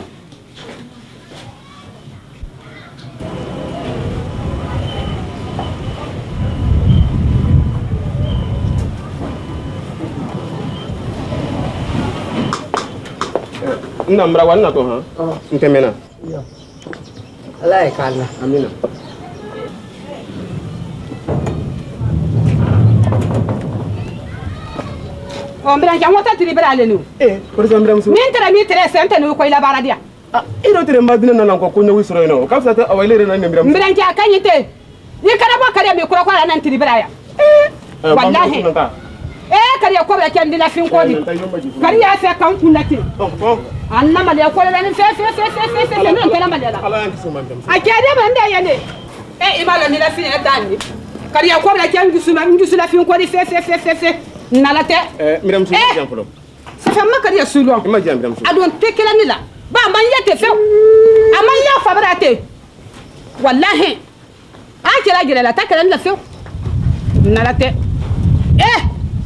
Ina mra wana to ha ntemena
Allah ya kalla
amina
o mbira jam wata tiri bira le nu
eh por ça mbira musu
min tara mi tere sente nu ko ila bara dia
ah iro tere mbadina nan ko kunyo wisro ino ka fata awalere nan mbira musu
mbira ja kanyite ni kana ba kare mi kuro ko nan tiri bira ya eh wallahi eh kare ko ba kan dina fin ko di kare ya fe kan kunati anna mali ko la ni fe fe fe fe fe fe nan kana mali la
ala yanki suma mbira musu
akede ba nda ya ne eh imalo ni la fin e dani kare ko ba kan gisuma ngisula fin ko di fe fe fe fe fe nalate
eh mbira musu jam folo
ça fait ma kare sulon
ima jam mbira musu
adon tekela ni la ba man yete fe aman ya fabrate wallahi akela gele la takela ni la fe nalate eh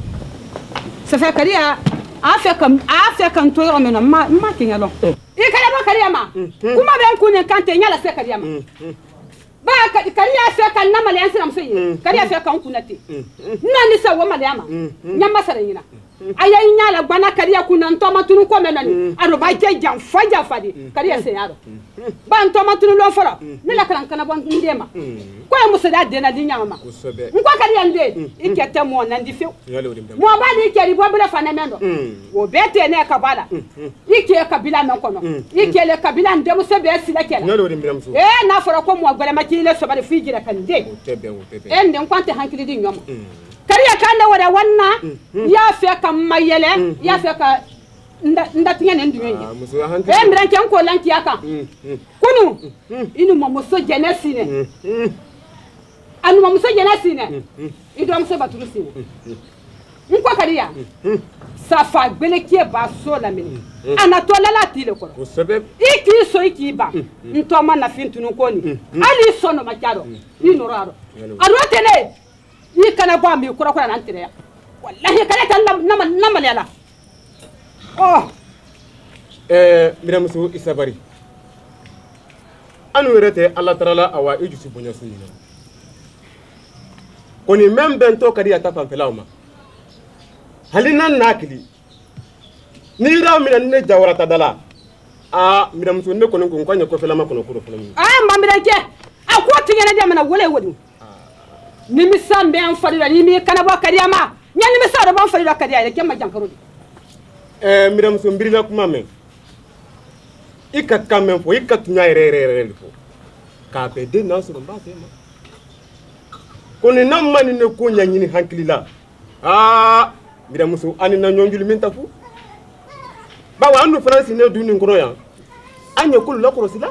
ça fait kare a fait comme a fait quand toi on ma ma kinyalo e kare ba kare ma kuma ben kunen kante nyala se kare ma ba kare ya fe kan na mali ansi na mso kare ya fe kan kunati nani sa wo mali ama nyama sare nyina aya nyala gbana kare ya kunan to matunu ko menani aro ba je jam faja fadi kare ya se yaro ba to matunu lo foro ne la kan kana bon ndema ko e muso da de na di nyama nko kare ya nde ikete mo na ndi fe mo ba ni keri bo bele fa na mendo wo bete ne kabala ike kabila men kono ike le kabila ndemu se be sile kela eh na foro ko mo gbele ma kile so ba de fijira kan de eh nden kwante hankili di nyoma kariya kande wada wanna ya fe ka mayele ya fe ka nda tinya ne ndu yenye eh mbiran ken ko lanki aka kunu inu mo muso jenesi ne anu mo muso jenesi ne ido mo so baturu sine nko kariya safa gbele kie ba so la mini anatola la tile ko iki so iki ba nto ma na fintunu ko ni ali so no macharo ni noraro aro tele ni kana ba mi kura kura nan tire wallahi kana tan nama nama lela oh
eh mira musu isabari anu werete Allah taala awa ijusu bonya sunina koni membe nto kadi atapa mpelauma halina nakili ni ra mina ne jawrata dala ah mira musu ne kono ko kwanya ko felama kono kuro fulami
ah mamira ke akwa tigene de mana wole wodi nimi sambe an farira nimi kana ba kariyama nya nimi sa da ban farira kariya ke ma jankaro
eh miram so mbirila kuma men ikat kamen fo ikat nya re re re fo ka be de na so ba fe ma koni nam mani ne ko nya nyini hankilila ah miram so ani na nyonjul min tafu ba wa anu france ne du ni ngoro ya anya kulu la korosila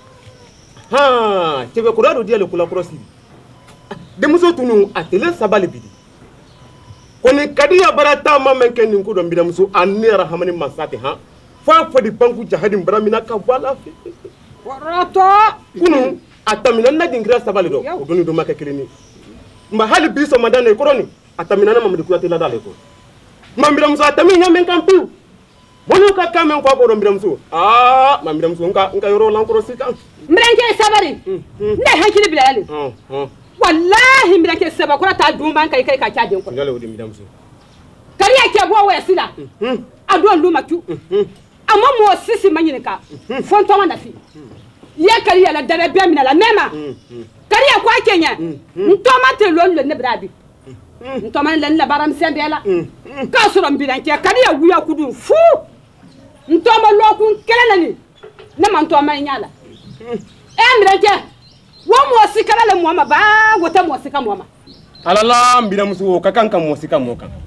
ha tebe kurado dia le kula korosila de muso tunu atele sabali bidi koni kadiya barata mamen ken ni kudo mbida muso anira hamani masati ha fa fa di banku jahadin bramina ka wala fi
warato
kunu atamina na dingra sabali do odoni do makakilini mba hali biso madane koroni atamina na mamadi kuyatela dale ko mambira muso atamina men kampu Bono ka kamen ko ko mbiram so ah ma mbiram so nka nka yoro lan ko sika
mbiranke sabari ne hankili bilali wallahi mbiranke saba ko ta dumban kai kai ka kya den ko
ngale wodi mbiram so
kariya ke bo we sila adon lu matu amma mo sisi manyini ka fonto wanda fi ye kariya la dare be mina la mema kariya ko akenya ntoma te lollo ne brabi ntoma le la baram sembela ka soro mbiranke kariya wuya kudu fu ntoma lokun kelelani ne man to man nyala e mbiranke wo mo sikala le mo ma ba wota mo sika mo ma
alala mbiram so ka kan kan mo sika mo kan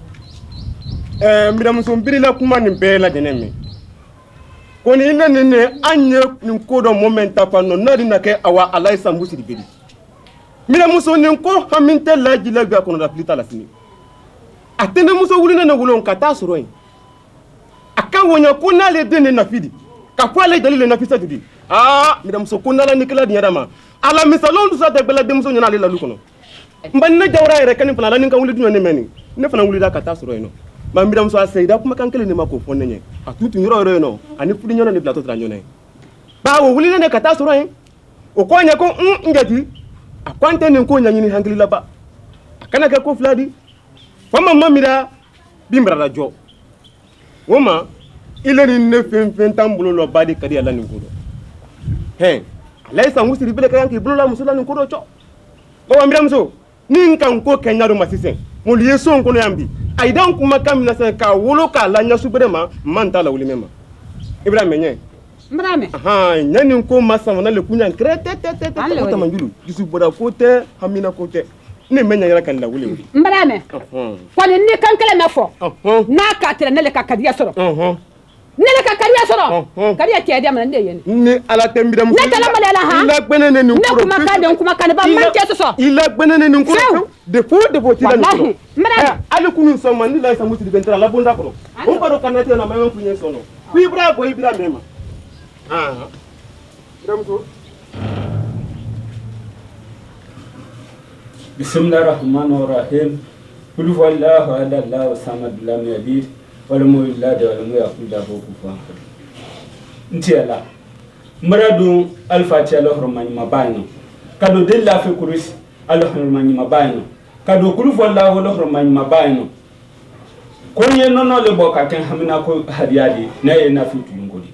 eh mbiram so mbirila kuma ni bela deneme koni ina nene anye ni kodo momenta pa no nadi na ke awa alai sambusi di bedi mbiram so ni ko haminte la jila ga kono da plita la sini atene muso wulina na wulon kata soro yin aka wonya ko na le dene na fidi ka kwa le dalile na fisa tudi ah mbiram so ko na la nikla di yadama ala misalon du sa te bela dem so nyana le la lukono mbanne jawra ere kan fana la ninka wuli dunyo ne meni ne fana wuli da kata soro yin no ma mbiram so asayida kuma kan kele ne mako fonne nye atutu nyoro yoro no ani fudi nyono ne plateau tra nyone ba wo wuli ne kata soro yin o ko nya ko ngati akwante ne ko nya nyini hankili la ba kana ke ko fladi fama mamira bimbra la jo woma ile ni ne fen fen tambulo lo badi kadi ala ni ngodo he laisa ngusiri bele kayanki bulo la musula ni ngodo cho ba mbiram so ni nkan ko kenyaro masisen mo liye so nkono yambi aidan kuma kamina sen ka wolo ka la nya subrema manta la wuli mema ibrahim menye
mbrame
aha nyani ko masama na le kunya krete te te te ko tamanjulu disu boda kote hamina kote ne menya yara kan la wuli wuli
mbrame ko ni kankele mefo na ka tere ne le ka kadiya soro nele ka kariya soro kariya ke dia man yene
ni ala tembira mu
ne tala mala ha
ila gbenene ni
ko ne kuma ka den kuma kan ba man ke so
ila gbenene ni ko de fo de fo tila ni ko ala kunu so man ni la sa muti bentra la bonda ko on ko do kanate na mayon kunye so no ku ibra ko ibra mema ah dam so
bismillahir rahmanir rahim qul huwallahu ahad allahu samad lam yalid wala mo illade wala mo yakunda boku fa ntiela maradu alfatiha la hormani mabayno kado della fe kuris al hormani mabayno kado kulfu wallahu la hormani mabayno konye nono le boka ken hamina ko hadiyadi na ye na fitu ngodi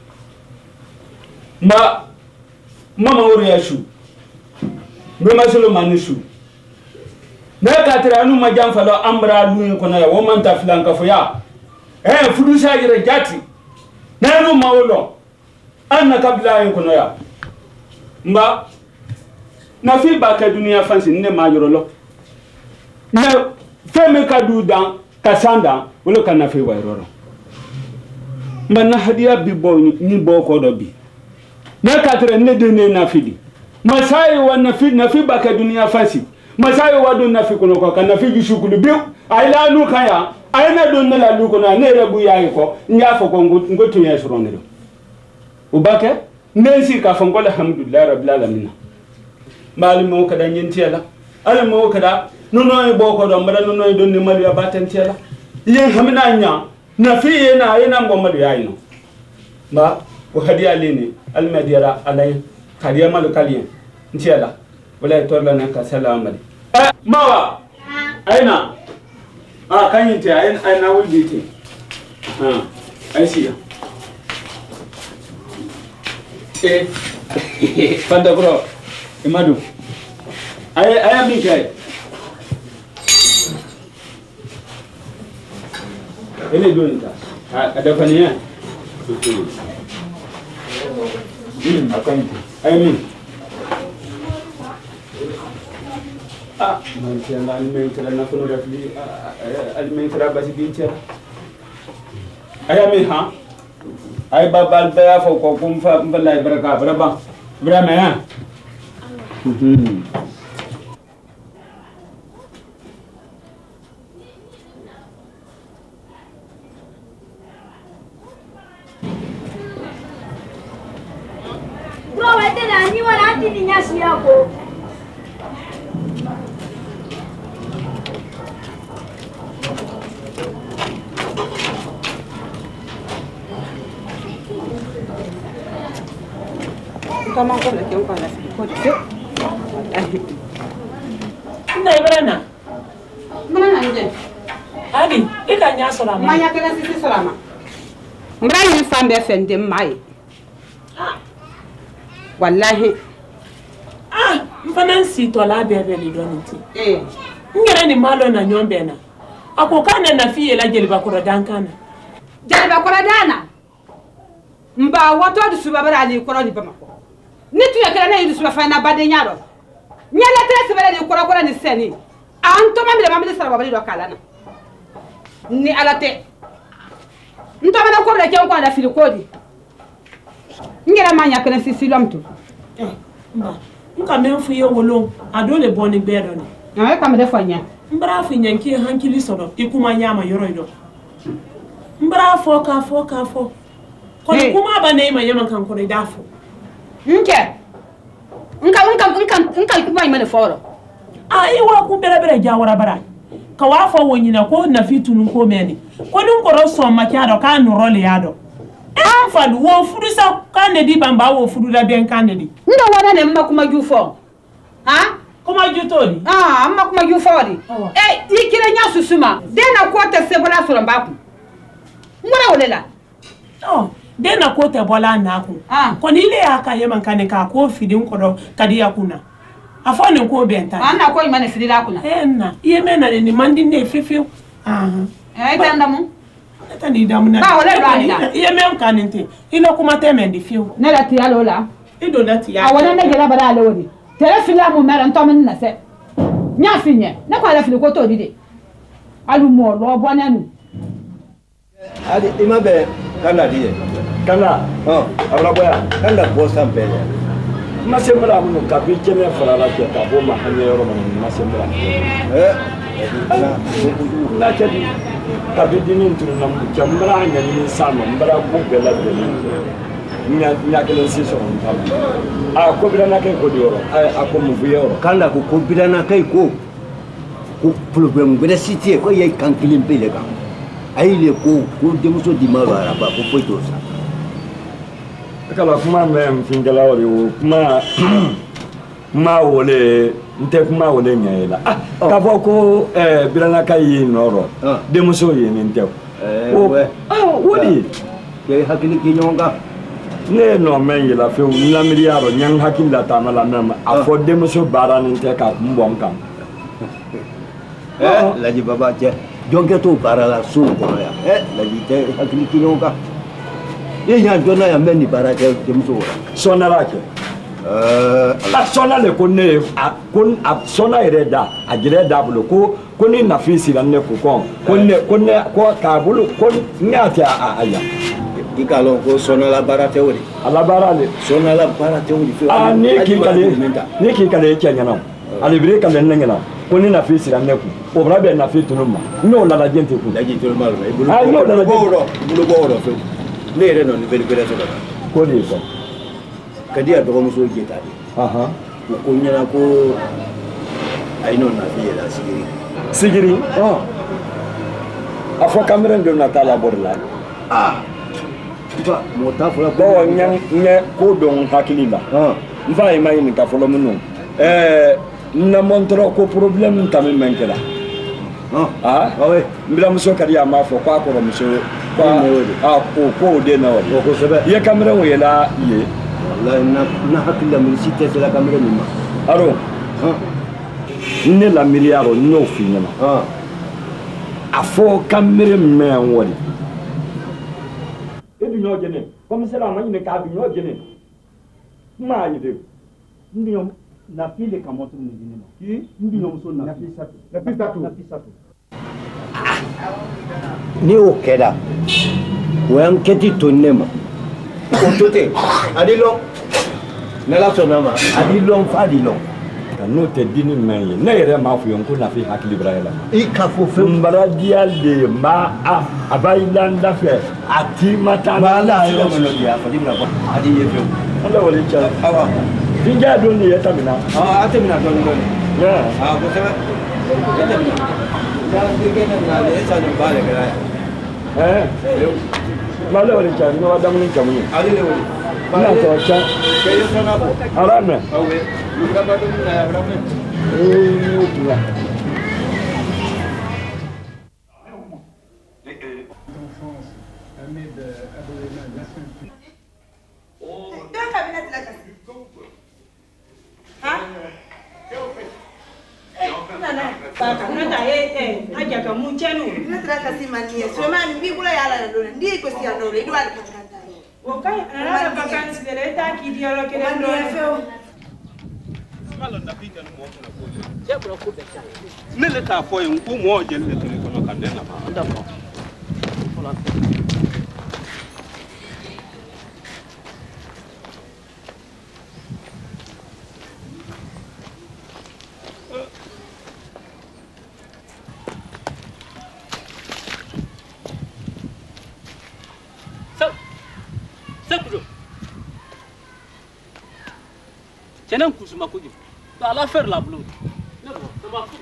ma mama wori yashu me masolo manishu na katira anu majamfalo amra lu ko na ya womanta flanka fo ya eh fudusa yire jati nanu mawlo anna kabla yin kuno ya mba na fi ba ka dunia fansi ne ma yorolo na feme ka du dan ka sanda wolo kan na fi wa yorolo mba na hadiya bi bo ni bo ko do bi na ka tere ne de ne na fidi masai wa na fi na fi ba ka dunia fansi masai wa do na fi kuno ko kan na fi shukulu bi ayla nu kaya ayna don na la luko na ne rebu yayi ko nya fo ko ngotu ya suronde do ubake nesi ka fon ko alhamdulillah rabbil alamin malimo kada nyentiela alimo kada nono e boko do mbada nono e don ni malu ya batentiela yen hamina nya na fi yena yena ngomalu yayi no ba ko hadiya lini almadira alay kadiya malu kaliyen ntiela wala torla na ka salamu eh mawa aina ah kan yin ta ai ai na wulbe te ah ai siya eh fanda bro imadu ai ai mi kai ele don ta ada faniya hmm akan ai mi ah man tiana alimentera na kono rafli alimentera basi bintia aya mi ha ay babal baya fo ko kum fa balay baraka baraba brama ya mhm
bro wete na ni wala ati ni nyasi yako
Toma ko le ke ko la fi ko de.
Ina ibrana.
Mana na nje.
Abi, e ka nya sora ma.
Manya kena sisi sora ma. Mbra yin fan be fende mai. Ah. Wallahi.
Ah, mfana nsi to la be be li doni ti.
Eh.
Ngere ni malo na nyombe na. Ako kana na fiye la jeliba ko dankana.
Jeliba ko dana. Mba wato du suba bara ni ko di bamako. Ni tu yakela na yidu suba fa na bade nyaro. Nyala tre sebele ni ko ko ni seni. Anto mamile mamile sara babali do kalana. Ni alate. Nto bana ko le ke ko da fili kodi. Ngera manya kena sisi lomtu.
Eh, mba. Nka menfu ye wolon adole boni bedo ni.
Na ka me defo nya.
Mbra afi nyanki hankili soro ikuma nyama yoro ido. Mbra afo ka afo ka afo. Kono kuma ba nei ma yama kan kono dafo.
Nke. Nka nka nka nka kuma ima ne foro.
Ah iwa ku bere bere jawara bara. Ka wa fo wonyina ko na fitunu ko meni. Ko dun koro so ma kiado ka no role yado. Eh fadu wo fudu sa ka ne di bamba wo fudu da ben kan ne di.
Ndo wana ne mma kuma ju fo. Ha?
Kuma ju to di.
Ah, amma kuma ju fo di. Eh, ikire nya susuma. De na ko te se bola so mbaku. Ngora wolela.
Oh, de na ko te bola na ku. Ah, ko ni le aka yeman kan ka ko fidin ko do kadi yakuna. Afo ne ko benta.
Anna ko imane fidila kuna.
Eh na, yeme na ni mandi ne fefe. Ah.
Eh, tanda mu.
Tani damu na.
Ba wala randa.
Yeme am kaninte. Ilo kuma temendi fiu.
Ne la ti alola.
Ido na ti ya.
Awona ne gela bara alodi. Tere fila mu mera ntomen na se. Nya finye. Ne ko ala fili ko to dide. Alu mo lo bo nanu.
Adi imabe kanda diye.
Kanda.
Oh,
abra boya.
Kanda bo sampele.
Masembra mu ka bi kene farala ke ka bo ma hanye yoro man masembra.
Eh.
Na na kedi ka bi dinin turu na mu jambra nya ni sama mbara bu bela bela. Nya nya kelen si so on tabu. A ko bi na kai ko di yoro. A ko mu bu yoro.
Kanda ko ko bi na kai ko. Ko problem gbe city ko ye kan kilin pele kan. Aile ko ko demuso di mara ba ko foito sa.
Kala kuma me mfingala wale kuma ma wole nte kuma wole nyaela ah ka fo ko eh bilana kai noro demuso ye ni nte
eh we
ah wodi
ke hakili ki nyonga
ne no men yela fe na miliaro nyang hakili la tamala mema afo demuso bara ni nte ka mbom kam
eh laji baba je jonge to bara la so ko ya eh laji te hakili ki nyonga ye nya dona ya meni bara je demuso wora
sona rake eh la sona le konne kon sona ireda ajire dablo ko koni nafisi la ne ko kon konne konne ko ka bulu kon nyati aya
ikalo ko sona la bara te wori
ala bara le
sona la bara te wori fe
ah ni ki kale ni ki kale kenya na ale bire kale nengena koni nafisi la ne ko obra be nafisi tunuma no la la gente ko
la gente mal ba bulu
ah no la la
bolo bulu bolo fe ne re no ni bele bele so
ko di ko
kadi a dogo muso jeta di
aha
ko nyana ko ay non na fiye la sigiri
sigiri oh afo kamera ndo na tala borla
ah ba mota fula
bo nyang ne ko don hakilila ah mfa imai ni ka folo munu eh na montro ko problem tamé menkela ah ah ouais mbila muso kadi ama fo kwa ko muso kwa ah ko ko de na wo ko sebe ye kamera wo yela ye
wallahi na na hakilla min site la kamera min ma
aro ah ne la miliaro no finema ah afo kamera men wori edu nyo gene comme c'est la manie ka bi nyo gene ma yide ndiyo
na file kamoto ni gine ma ki ndiyo muso na fisa na fisa tu na fisa tu ni o keda wen keti tonema o tote adilo nela sonama adilo fadilo
no te dini men ne yere ma fu yonko na fi hakili braila
i ka fo fe
mbara dial de ma a abailanda fe ati mata
ma la yo mo no dia fa dibra ko adi ye fe
ala wali cha
awa
dinga don ni yeta mina
ah atemina don don
ya
ah ko tebe atemina ya digena na le sa no bale gara
eh ma la wali cha no adamu ni chamu
adi le wali
ina to cha
ke yo sana bo
arame
awe lu ga ba do na ya arame
eh tuwa
Dans cabinet la casse. Hein? Nana, papa, nana eh eh, aja kamu chenu. Natra kasi mania. Sema ni bibula yala ndo. Ndi ko si ando ndo ala kakanta. Okay, nana vacances de leta ki dia lo que ndo feo.
Malo na pika no mo na ko. Je bro ko beta. Ne le ta fo yin ko mo je le tele ko no kan de na ma. D'accord. Voilà. Jangan kusuma kuji. Tak ala fair lah belum. Nak sama aku.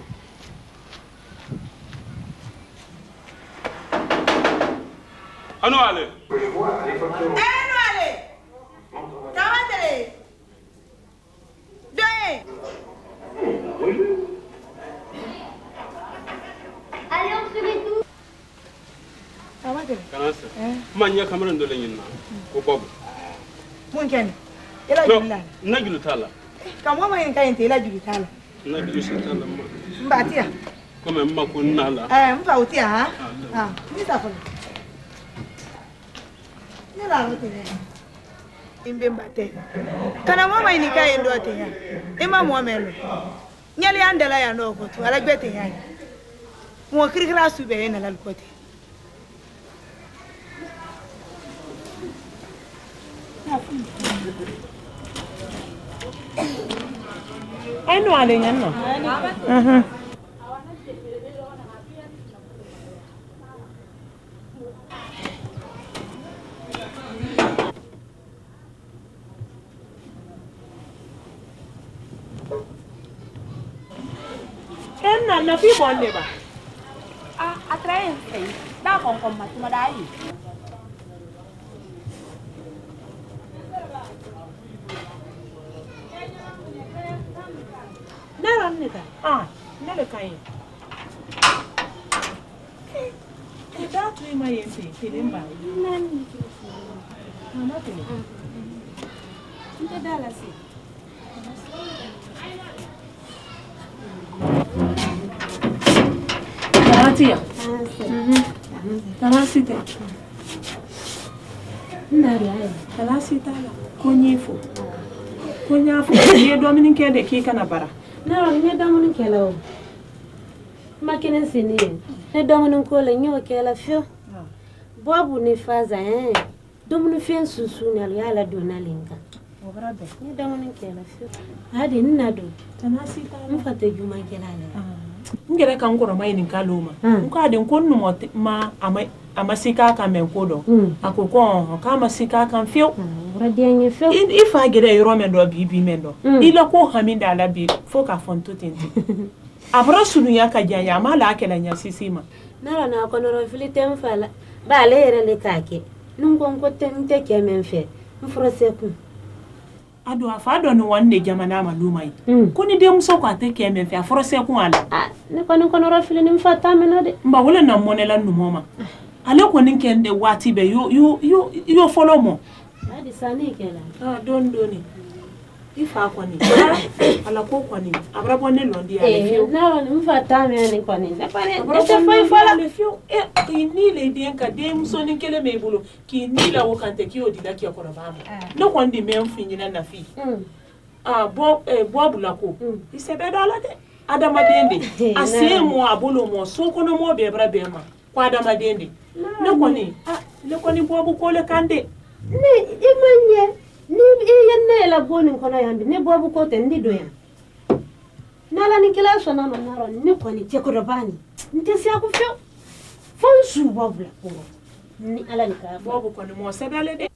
Anu ale.
Anu ale. Kawan deh. Doi.
Allez, on se met tout.
Kawan deh.
Kanasa. Manya kamaran dole nyina. Ko babu.
Mungkin. Ela jula.
Na julu tala.
Kamu mah yang kain tela julu tala.
Na julu tala ma.
Mbatia.
Kome mma ko nala.
Eh, mpa utia ha? Ah, ni ta folo. Ni la rote ne. Imbe mbate. Kana mama ini kain ndo te ya. Ima mo melo. Nyali andela ya ndo ko to ala gbete ya. Mo kirikira su be na lal kote.
Ai no ale nyan no. Mhm. Enna na fi bonde ba.
Ah, atraen sei. Da con con ma ma dai.
Naran ne ta. Ah, ne le kai. Ke da tu ma yen te, te lemba.
Nani.
Mama te.
Inte dala si.
Taratia. Mhm. Tarasite.
Ndari ayo.
Tarasita la. Konyefo. Konyafo. Ye Dominique de ki kana bara.
Na ne damun kelawo. Makinen sini. Ne damun ko le nyo kela fio. Bobu ne faza eh. Domun fen susu ne yala donalinga.
Obrabe.
Ne damun kela fio. Hadi nnado.
Tanasita.
Mfate juma kelale.
Ngere kan ko mai nin kaloma. Ko adin kon no ma amai amasika kan men kodo. Akoko ka masika kan fio.
Radianye fio.
Ifa gere yoro men do bibi men do. Ila ko haminda ala bi fo ka fonto tenti. Abra sunu ya ka janya mala akela nya sisima.
Nara na ko no filite mfala. Ba le yere le kake. Nungon ko tente ke men fe. Mfroseku.
Ado afado no wanne jamana malumai. Kuni de muso ko ateke men fe afroseku ala.
Ah, ne ko ko no fili ni mfata men de.
Mba wole na monela numoma. Ale ko nin kende wati be yo yo yo yo follow mo.
Adi sani kela.
Ah don doni. Ifa ko ni. Ala ko ko ni. Abra bonne londi ale fio.
Eh, na ni mfata men ni ko ni. Na pare.
Abra bonne fala le fio. Eh, ki ni le den ka de muso ni kele me bulu. Ki ni la wo kante ki odi la ki ko ba. No ko ndi me mfinyina na fi. Ah bo eh bo bulako. Isebe dala de. Adama dende. Ase mo abolo mo so ko no mo be bra be ma. Kwa adama dende. Ne ko ni. Ah, le ko ni bo bu ko le kande.
Ni imanye. Ni yenne la boni kono yambi ne bobu ko te ndi doya nala ni kila so na naro ni ko ni teko robani nte si akufio fonsu bobu la ko ni ala ni ka
bobu ko ni mo sebele de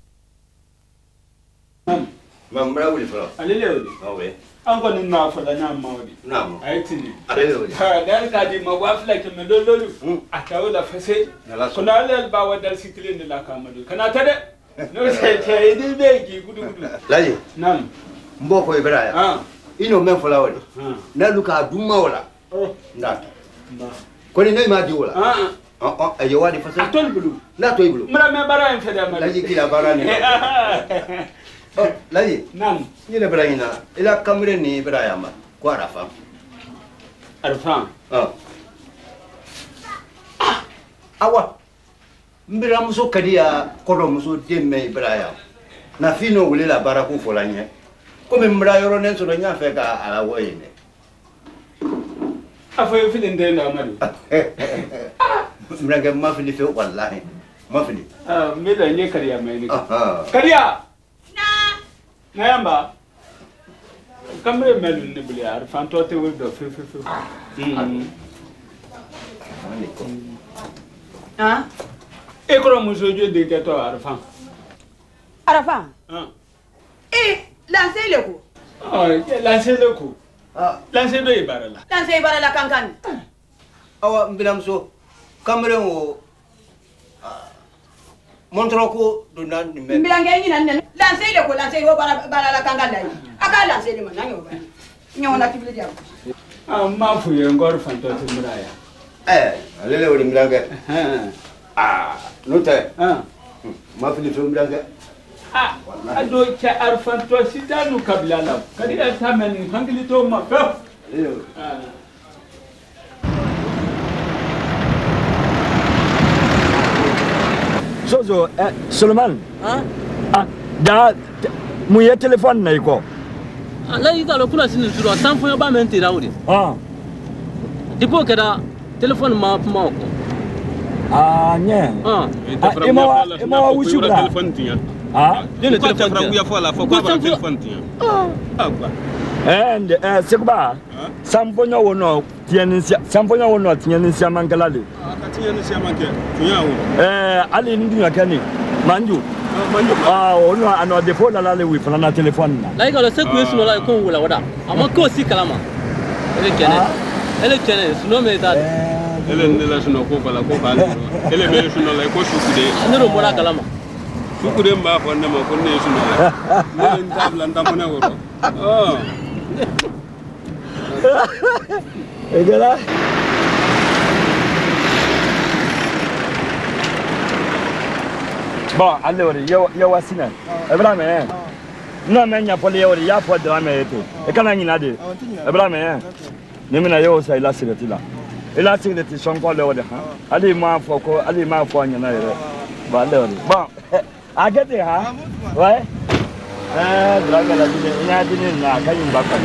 mam bra wuli fara
alele wuli
awe
an ko ni na fala na mawdi
namo
aytini
alele wuli
ha dan ka di ma wa fla ke me lololu atawo la fase kuna alel ba wa dal sikile ni la kamadu kana tade No sai sai ni be ki gudu gudu.
Laye.
Nam.
Mbo ko Ibrahim.
Ah.
Ino men fola wala.
Ah.
Na luka duma wala.
Oh.
Ndata. Ba. Ko ni nay ma di wala.
Ah.
Ah ah ayo wadi fasa.
Atol bulu.
Na toy bulu.
Mara me bara en feda ma.
Laye kila bara ni. Oh, Laye.
Nam.
Ni le Ibrahim na. Ila kamre ni Ibrahim ba. Ko arafa.
Arafa.
Ah. Awa. Mbira muso kadiya kodo muso demme Ibrahim. Na fino wule la baraku folanye. Comme mbira yoro nen so nya fe ka ala woyene.
Afa filin de na mali.
Mbira ga ma fili fe wallahi. Ma fili.
Ah, me da nye kariya mai ni.
Aha.
Kariya. Na. Na yamba. Kamre melu ne buli ar fanto te wul do fe fe fe. Mm.
Ah?
E ko mo sojo de ke to arfa.
Arafa?
Ah.
Eh, lancez le coup.
Ah, lancez le coup. Ah, lancez do ibarala.
Lancez ibarala kankan.
Awa mbilam so kamre o montro ko do nan ni men.
Mbilange ni nan nan. Lancez le coup, lancez wo barala kankan dai. Aka lancez le man nanyo ba. Nyaw na tibli dia.
Ah, ma fu ye ngor fanto te muraya.
Eh, lele wori mbilange. Ah, note. Ah. Ma fili to mbilange.
Ah, ado cha arfanto sidanu kabla la. Kadi ta men hangili to ma fa. Ah.
Sozo, eh, Solomon. Ah? Ah, da mu ye telephone na iko.
La ita lo kula sinin suro tan fo ba men tira wuri.
Ah.
Dipo kada telephone ma ma ko.
Ah, nye.
Ah.
Ima wa ima wa wuchu bra.
Telephone tinya.
Ah?
Dele telephone fra kuya fola fo kwa ba telephone tinya. Ah. Agba.
And eh sekba. Samponya wono tianisia samponya wono tianisia mangalale.
Ah, ka tianisia manke. Tinya wo.
Eh ali ndi yakani. Manju. Ah, ono ano defo la le wi fana na telephone na.
La ika lo seku yesu no la ko wula wada. Ama ko si kalama. Ele kene. Ele kene suno me ta.
Ele ne la suno ko bala ko bala. Ele me suno la ko shukude.
Anero mora kalama.
Shukude mba ko na ma ko ne suno la. Ne ntabla ndamona woro. Oh.
Egala. Bon, allora io io wasina. Ibrahim eh. No me nya pole yo ya po de me to. E kana nyina de. Ibrahim eh. Ne me na yo sai la sireti la. E la sireti son ko le wo de ha. Ali ma fo ko ali ma fo nya na yere. Ba le wo. Bon. A get it ha. Ouais. Eh, draga la de nya de na ka yin ba ka.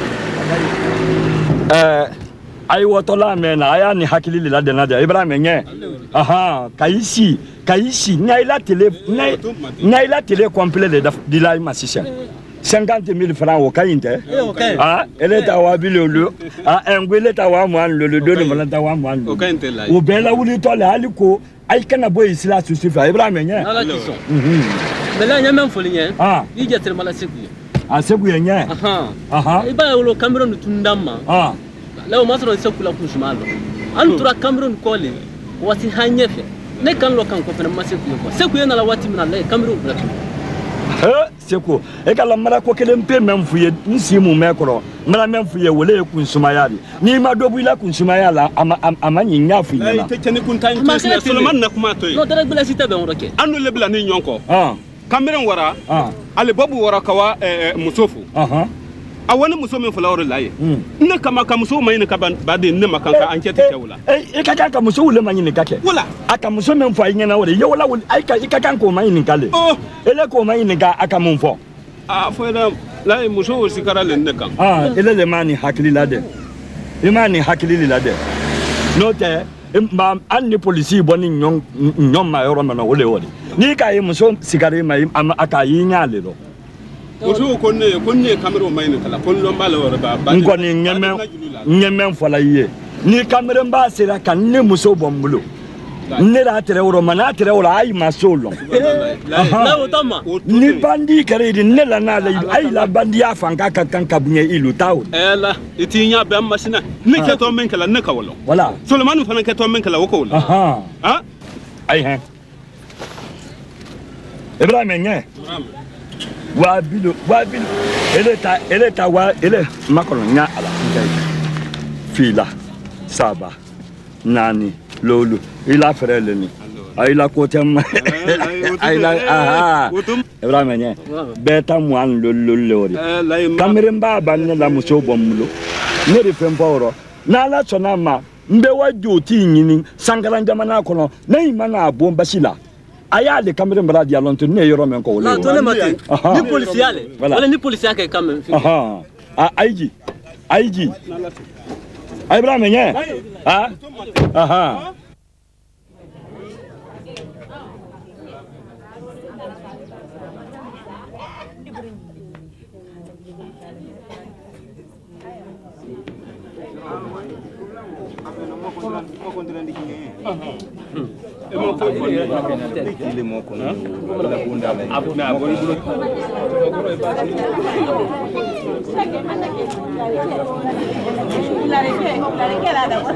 Eh, ai woto la me na aya ni hakili la de na de Ibrahim nye. Aha, kaisi. Kaisi, Naila télé, Naila télé complet de Dila Massisha. cinquante mille francs au Kainte. Ah, elle est à Wabile le. Ah, un gueule est à Waman, le deux de Valenta Waman. Au Kainte là. Au Bella ou les toiles à Aliko, Aïkana Boy ici là, tu suffis. Ibrahim.
Mais là, il y a même folie. Ah, il y a tellement la sécurité.
Ah, c'est vous y a.
Ah, ah. Et bien, le Cameroun de Tundama. Ah, là, on m'a dit que c'est pour la couche mal. On trouve Cameroun collé. Voici Hanyef. Ne kan lo kan ko fana masse ku ko se ku yana la wati min Allah Cameroun bla
eh se ku e kala mara ko kelen pe men fuye nsi mu me koro mara men fuye wole ku nsuma yari ni ma dobu ila ku nsuma yala ama ama nyinya fu ni
la te tene kun tan na Solomon na kuma to
no dara bla sita be on roke
anu le bla ni nyonko
ah
Cameroun wara ah ale babu wara kawa musofu aha a wani muso min fulawar laye ne kama ka muso mai ne ka ba de ne makanka an kete ke wula
eh ka ka muso wule mai ne kake
wula
aka muso min fa yin na wala ye wala ai ka ka kan ko mai ne kale oh ele ko mai ne ka aka mun fo
ah fo da laye muso wo sikara le ne kan
ah ele le mani hakili la de e mani hakili la de no te ba an ni police boni nyon nyon ma yoro ma no wole wole ni ka yi muso sikare mai aka yi nya le do
Ojo konne konne Cameroun mayne kala kon lo mbala wora ba
ngoni ngeme ngeme fola ye ni Cameroun ba sera kan ne muso bombulo ne la tere woro mana tere woro ay masolo
la otama
ni bandi kare di ne la na la ay la bandi ya fanga kan kan kabunye ilu tawo
ela itinya be machina ne ke to men kala ne ka wolo
wala
Solomon fana ke to men kala woko wolo
aha
ha
ay he Ibrahim nye. Wa bilo wa bilo. Ele ta ele ta wa ele makono nya ala ngai. Fila saba nani lolu ila frele ni. Aila kotem aila aha Ibrahim nye. Beta mwan lolu lori. Kameremba banne la muso bomulo. Ne refem pawro. Na la chona ma mbe wajo ti nyini sangaran jamana kono na imana bomba sila. Aya de caméra mbara dia lonto ne yoro men ko wala
to le mati ni policier wala ni policier kay quand même
aha a aiji aiji Ibrahim nye ha aha
Ele moko na la bunda la abuna bori bro la reke la reke la da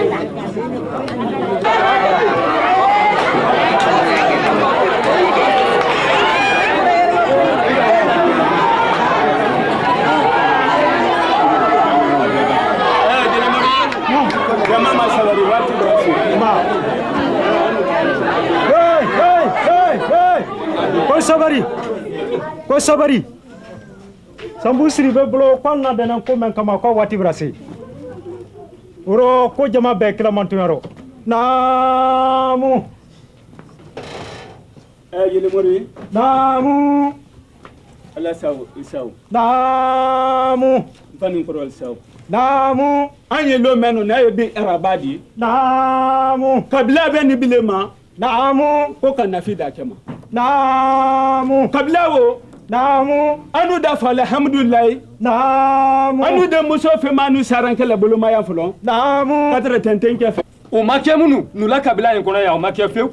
mama salari watu ma
hey hey hey hey ko sabari ko sabari sambu siri be blo kon na dana ko men kama ko wati brasi uro ko jama be kila mantunaro namu
eh yele mori
namu
ala saw isaw
namu
fanin ko wal saw
namu
anye lo menu na yebi arabadi
namu
kabila be ni bilema
namu
ko kan nafi da kema
namu
kabila wo
namu
anu da fa alhamdulillah
namu
anu de muso fe manu saran kala bulu maya fulon
namu
katra tenten ke fe o makemunu nu la kabila en kono ya o makefe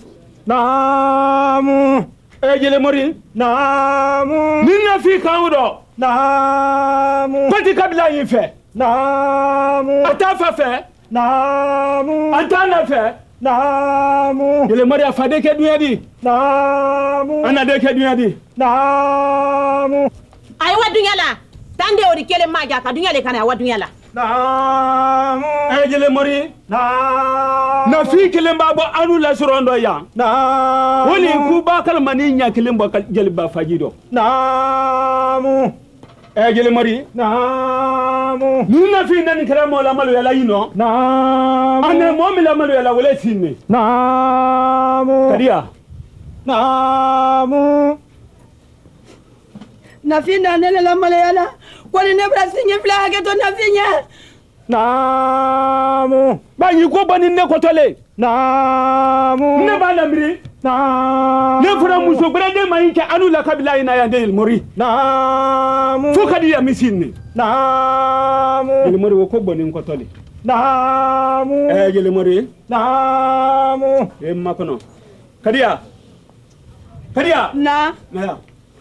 namu
e jele mori
namu
ni nafi kan do
namu
pati kabila yin fe
namu
ata fa fe
namu
ata na fe
namu
yele mari afade ke dunya di
namu
ana de ke dunya di
namu
ay wa dunya la tande o di kele maja ka dunya le kana wa dunya la
namu
e jele mari
namu
na fi kele mbabo anu la surondo ya
namu
woni ku ba kalmani nya kele mbo jele ba fajido
namu
e jele mari
namu
nuna fi nani kala mo la malu yala yino
namu
ane mo mi la malu yala wala sinne
namu
kadia
namu
nafinda nele la malu yala wali ne bra sinye fla ke to nafinya
namu
ba yi ko bani ne ko tole
namu
ne ba la miri
namu
ne fura muso brande mai ke anu la kabila ina ya del mori
namu
fo kadi ya misinne
namu
del mori ko bani ko tole
namu
e jele mori
namu
e makono kadia kadia
na
na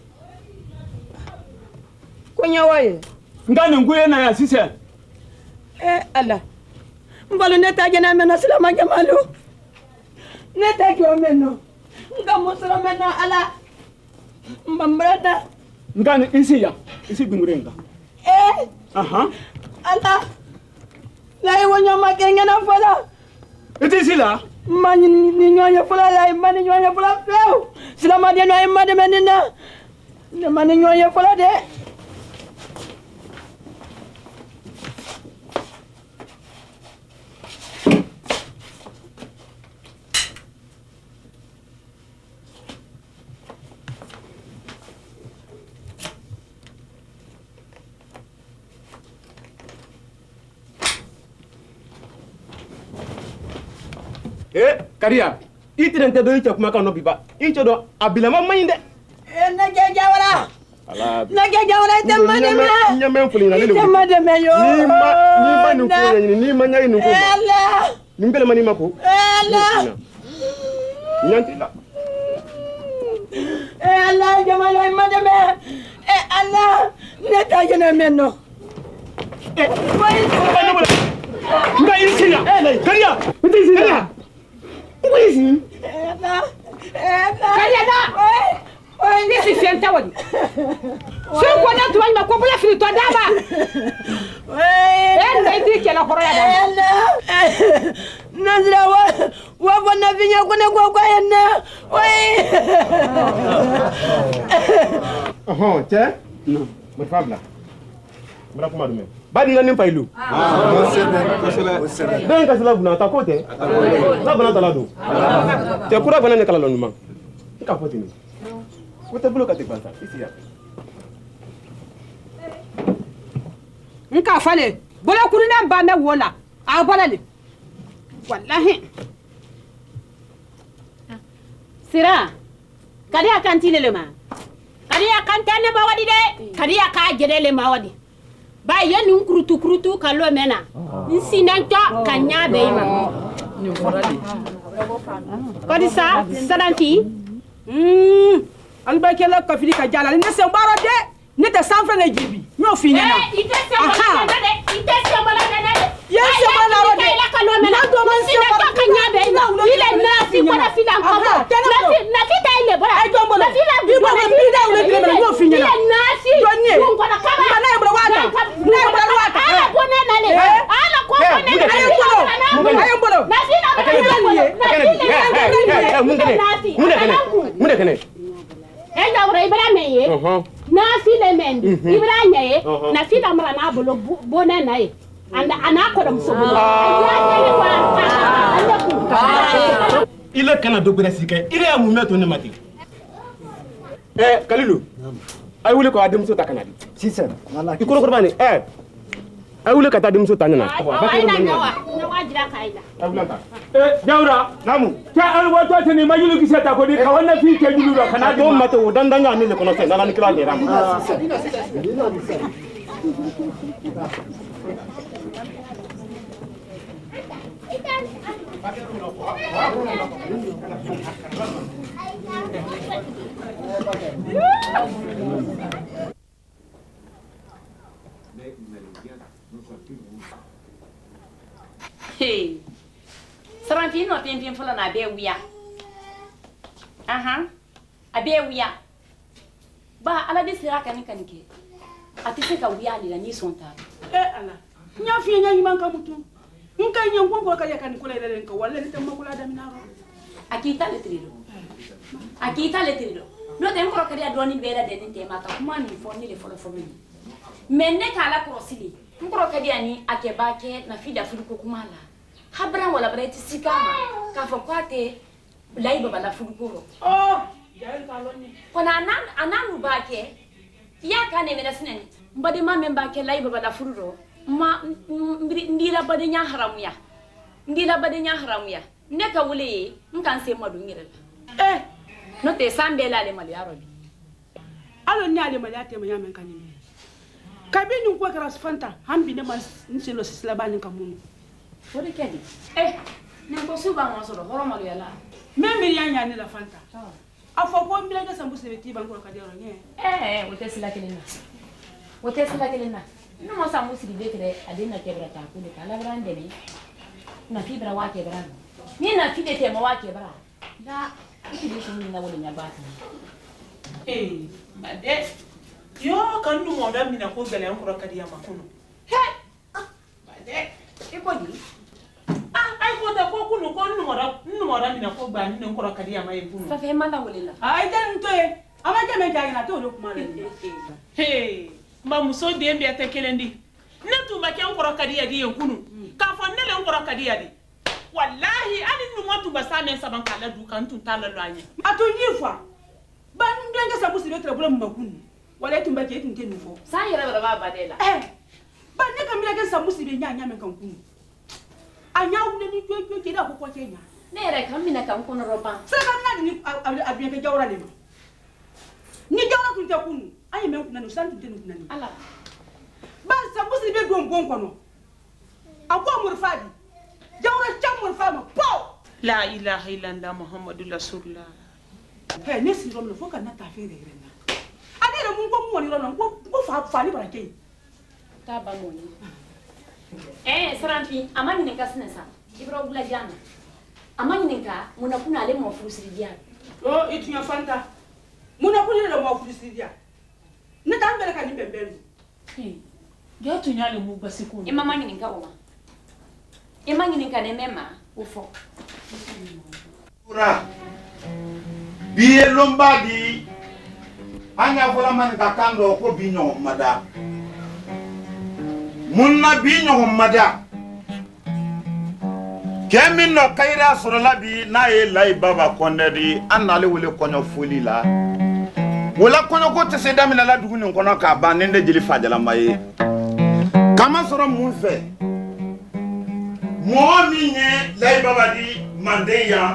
kunya waye
ngani nguye na ya sise
eh ala mbalo neta jana mena salama jamalu neta kyo meno nga musala mena ala mbambrata
ngani isi ya isi bingurenga
eh
aha
ala la iwo nyoma kenga na fola
iti sila
mani ni nyonya fola la mani nyonya fola feu salama de no imma de menina ne mani nyonya fola de
eh karia itirente do iche kuma kan no biba iche do abilama mayinde
eh na jawara
ala
na jawara te mademe
nyame mfuli na lele
te mademe yo
ni ma ni ma ni ko ni ni ma nyai ni ko
ala
ni mbele mani mako
ala
nyanti la
eh ala jamala mademe eh ala neta jena menno
eh nga isi ya karia isi ya isi
Ela, ela. Kariana.
Ni si fienta wadi. Sun ko na tuwa ma ko bula fili to daba. Eh ndai ti ke la koro ya da.
Nazira wa wa bona vinya ko ne ko ko enne. Oi.
Oh, tiens. Non, mon fable. Mara kuma dume. Badi na nimpa ilu.
Ah, sebe. Sebe.
Ben ka sala buna ta kote. La bana tala do. Te kura bana ne kala lonuma. Ka potini. Wote bulo ka te banta. Ici ya.
Nka fale. Bola kuru na ba me wola. A bola le. Wallahi.
Sira. Kadi akan tile ma. Kadi akan tane ma wadi de. Kadi aka jede le ma wadi. Ba yeni nkrutu krutu kalo mena. Nsinanto kanya be ima.
Ni forali.
Kodi sa sadanti.
Hmm. Albake la ka fili ka jala ni se mbaro de. Ni te sanfre na jibi. Nyo finya na.
Eh, ite se mbala na de. Ite se mbala na de.
Yes, se mbala ro de.
La kalo mena. Nsinanto kanya be ima. Ile nasi kona fila nkoko. Nasi nasi ta ile bora.
Ai jombo la.
Nasi la
bi mo bi da ule bi mo nyo finya na.
Ile nasi.
Donye.
Nkona kama.
Na na ibra wata. Na ibra wata.
Ala kona na le. Ala kona na le.
Ayo mbolo. Ayo mbolo.
Nasi na
Mungkin, mungkin, mungkin kene.
Eh, jawra Ibrahima ye. Na file men. Ibrahima ye. Na file amra na bolo bona na ye. Anda anako da musobulo.
Ile kana do gure sike. Ile ya mumeto ne mati. Eh, Kalilu. Ay wule ko adem so takanadi.
Sisa, wala.
Ikoro korbani. Eh. Ay wule kata adem so tanana.
Ay na nyawa. Nyawa jira kaida.
Eh, Jawra. Namu. Ta alwato tani majilu kisata ko di ka wannan fi ke julu da kana do mata dan dan ya ne le kono sai nana ni kila ne ram.
Hey. Saranti no pin pin fula na be wiya. Aha. A be wiya. Ba ala de sira kan kan ke. Ati se ka wiya ni la ni sonta.
Eh ala. Nya fi nya yi man ka mutu. In kai nya ko ko ka ya kan kula da ka wallahi tan makula da mina ro.
Akita le trido. Akita le trido. No te ngoro kadi adoni be da de ni te mata kuma ni fo ni le fo fo mi. Menne kala krosili. Ngoro kadi ani akeba ke na fida fudu ko kuma la. Habra wala breti sikama ka fo kwate laiba bala fudu ko.
Oh, yael kaloni.
Kona anan ananu ba ke ya kane mena sinani. Mbade ma memba ke laiba bala fudu ma ndira bade nya haramu ya. Ndira bade nya haramu ya. Neka wule nkan se madu ngirela.
Eh,
no te sambe la le mali arabi.
Alo ni ale mali ate manya men kanini. Kabi nyu ko kara fanta hambi ne mas nselo sisla bani kamunu.
Wode kedi. Eh, na ko suba mo so do horo malu yala.
Membi yanya ni la fanta. Afo ko mbila ga sambu sebeti bango ka dero nye.
Eh, wote sila kelina. Wote sila kelina. No mo sambu sili betre adina kebra ta ko de kala brande ni. Na fibra wa kebra. Ni na fide te mo wa kebra. Da ikili shi ni na wole nya ba.
Eh, bade. Yo kan nu mo da mina ko gele an kuro kadi ya makuno.
He.
Bade. Iko ni. Ah, ai ko da ko kunu ko nu mo da nu mo da mina ko gba ni n kuro kadi ya mai kunu.
Fa fe mala wole la.
Ai dan to e. Ama je me jagi na to do kuma le.
Hey, ma muso de mbi ate kelendi. Ne tu ma ke an kuro kadi ya di kunu. Ka fo ne le an kuro kadi ya di. Wallahi ani nu mo tu ba sa men saban kala du kan tun tala lo anya.
Atu nyifa. Ba ndenga sabu sibe tra problem makunu. Wala tumba ke tun tenu fo.
Sa yira ba ba de la.
Eh. Ba ne ka mila ke sabu sibe nya nya men kan kunu. Anya wule ni jo jo ke da ko ko kenya.
Ne re kan mina kan kono roba.
Sa ka na ni abiya ke jawra le ma. Ni jawra kun ta kunu. Ayi men kunanu san tun tenu kunani.
Ala.
Ba sabu sibe don gon kono. Akwa murfadi. Jawra cham murfama. Po.
La ilaha illallah Muhammadur Rasulullah.
Hey, ne si rom fo kan na ta fe re na. Ade re mun ko mun woni rom ko ko fa fa ni barake.
Ta ba mo ni. Eh, saranti amani ne kasne sa. Ibro bula jana. Amani ne ka muna kuna le mo furusiri dia.
Oh, itu nya fanta. Muna kuni le mo furisidia. Ne tan bele kan nimbe belu.
Eh. Ya tu nyale mu basiku.
E mama ngini ka oma. E mama ngini ka ne mema ufo.
Ura. Biye lombadi. Anya fola man ka kando ko binyo mada. Munna binyo mada. Kemi no kaira sorola bi na e lai baba kondedi anale wele konyo foli la. Wala konyo ko tese damina la dugu ni kono ka ba nende jeli fajala maye. Kama soro mun fe. Mo mi nye lai baba di mandeya.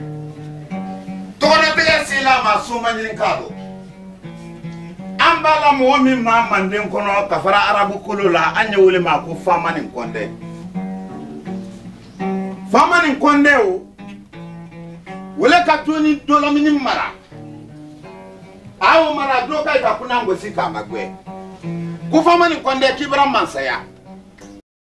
Tore be sila ma suma ni kado. Ambala mo mi ma mande kono ka fara arabu kolola anya wele ma ko fama ni konde. Fama ni konde o. Wele ka toni dola mini mara. Awo mara do kai ka kuna ngosi ka magwe. Ku fama ni konde kibra mansaya.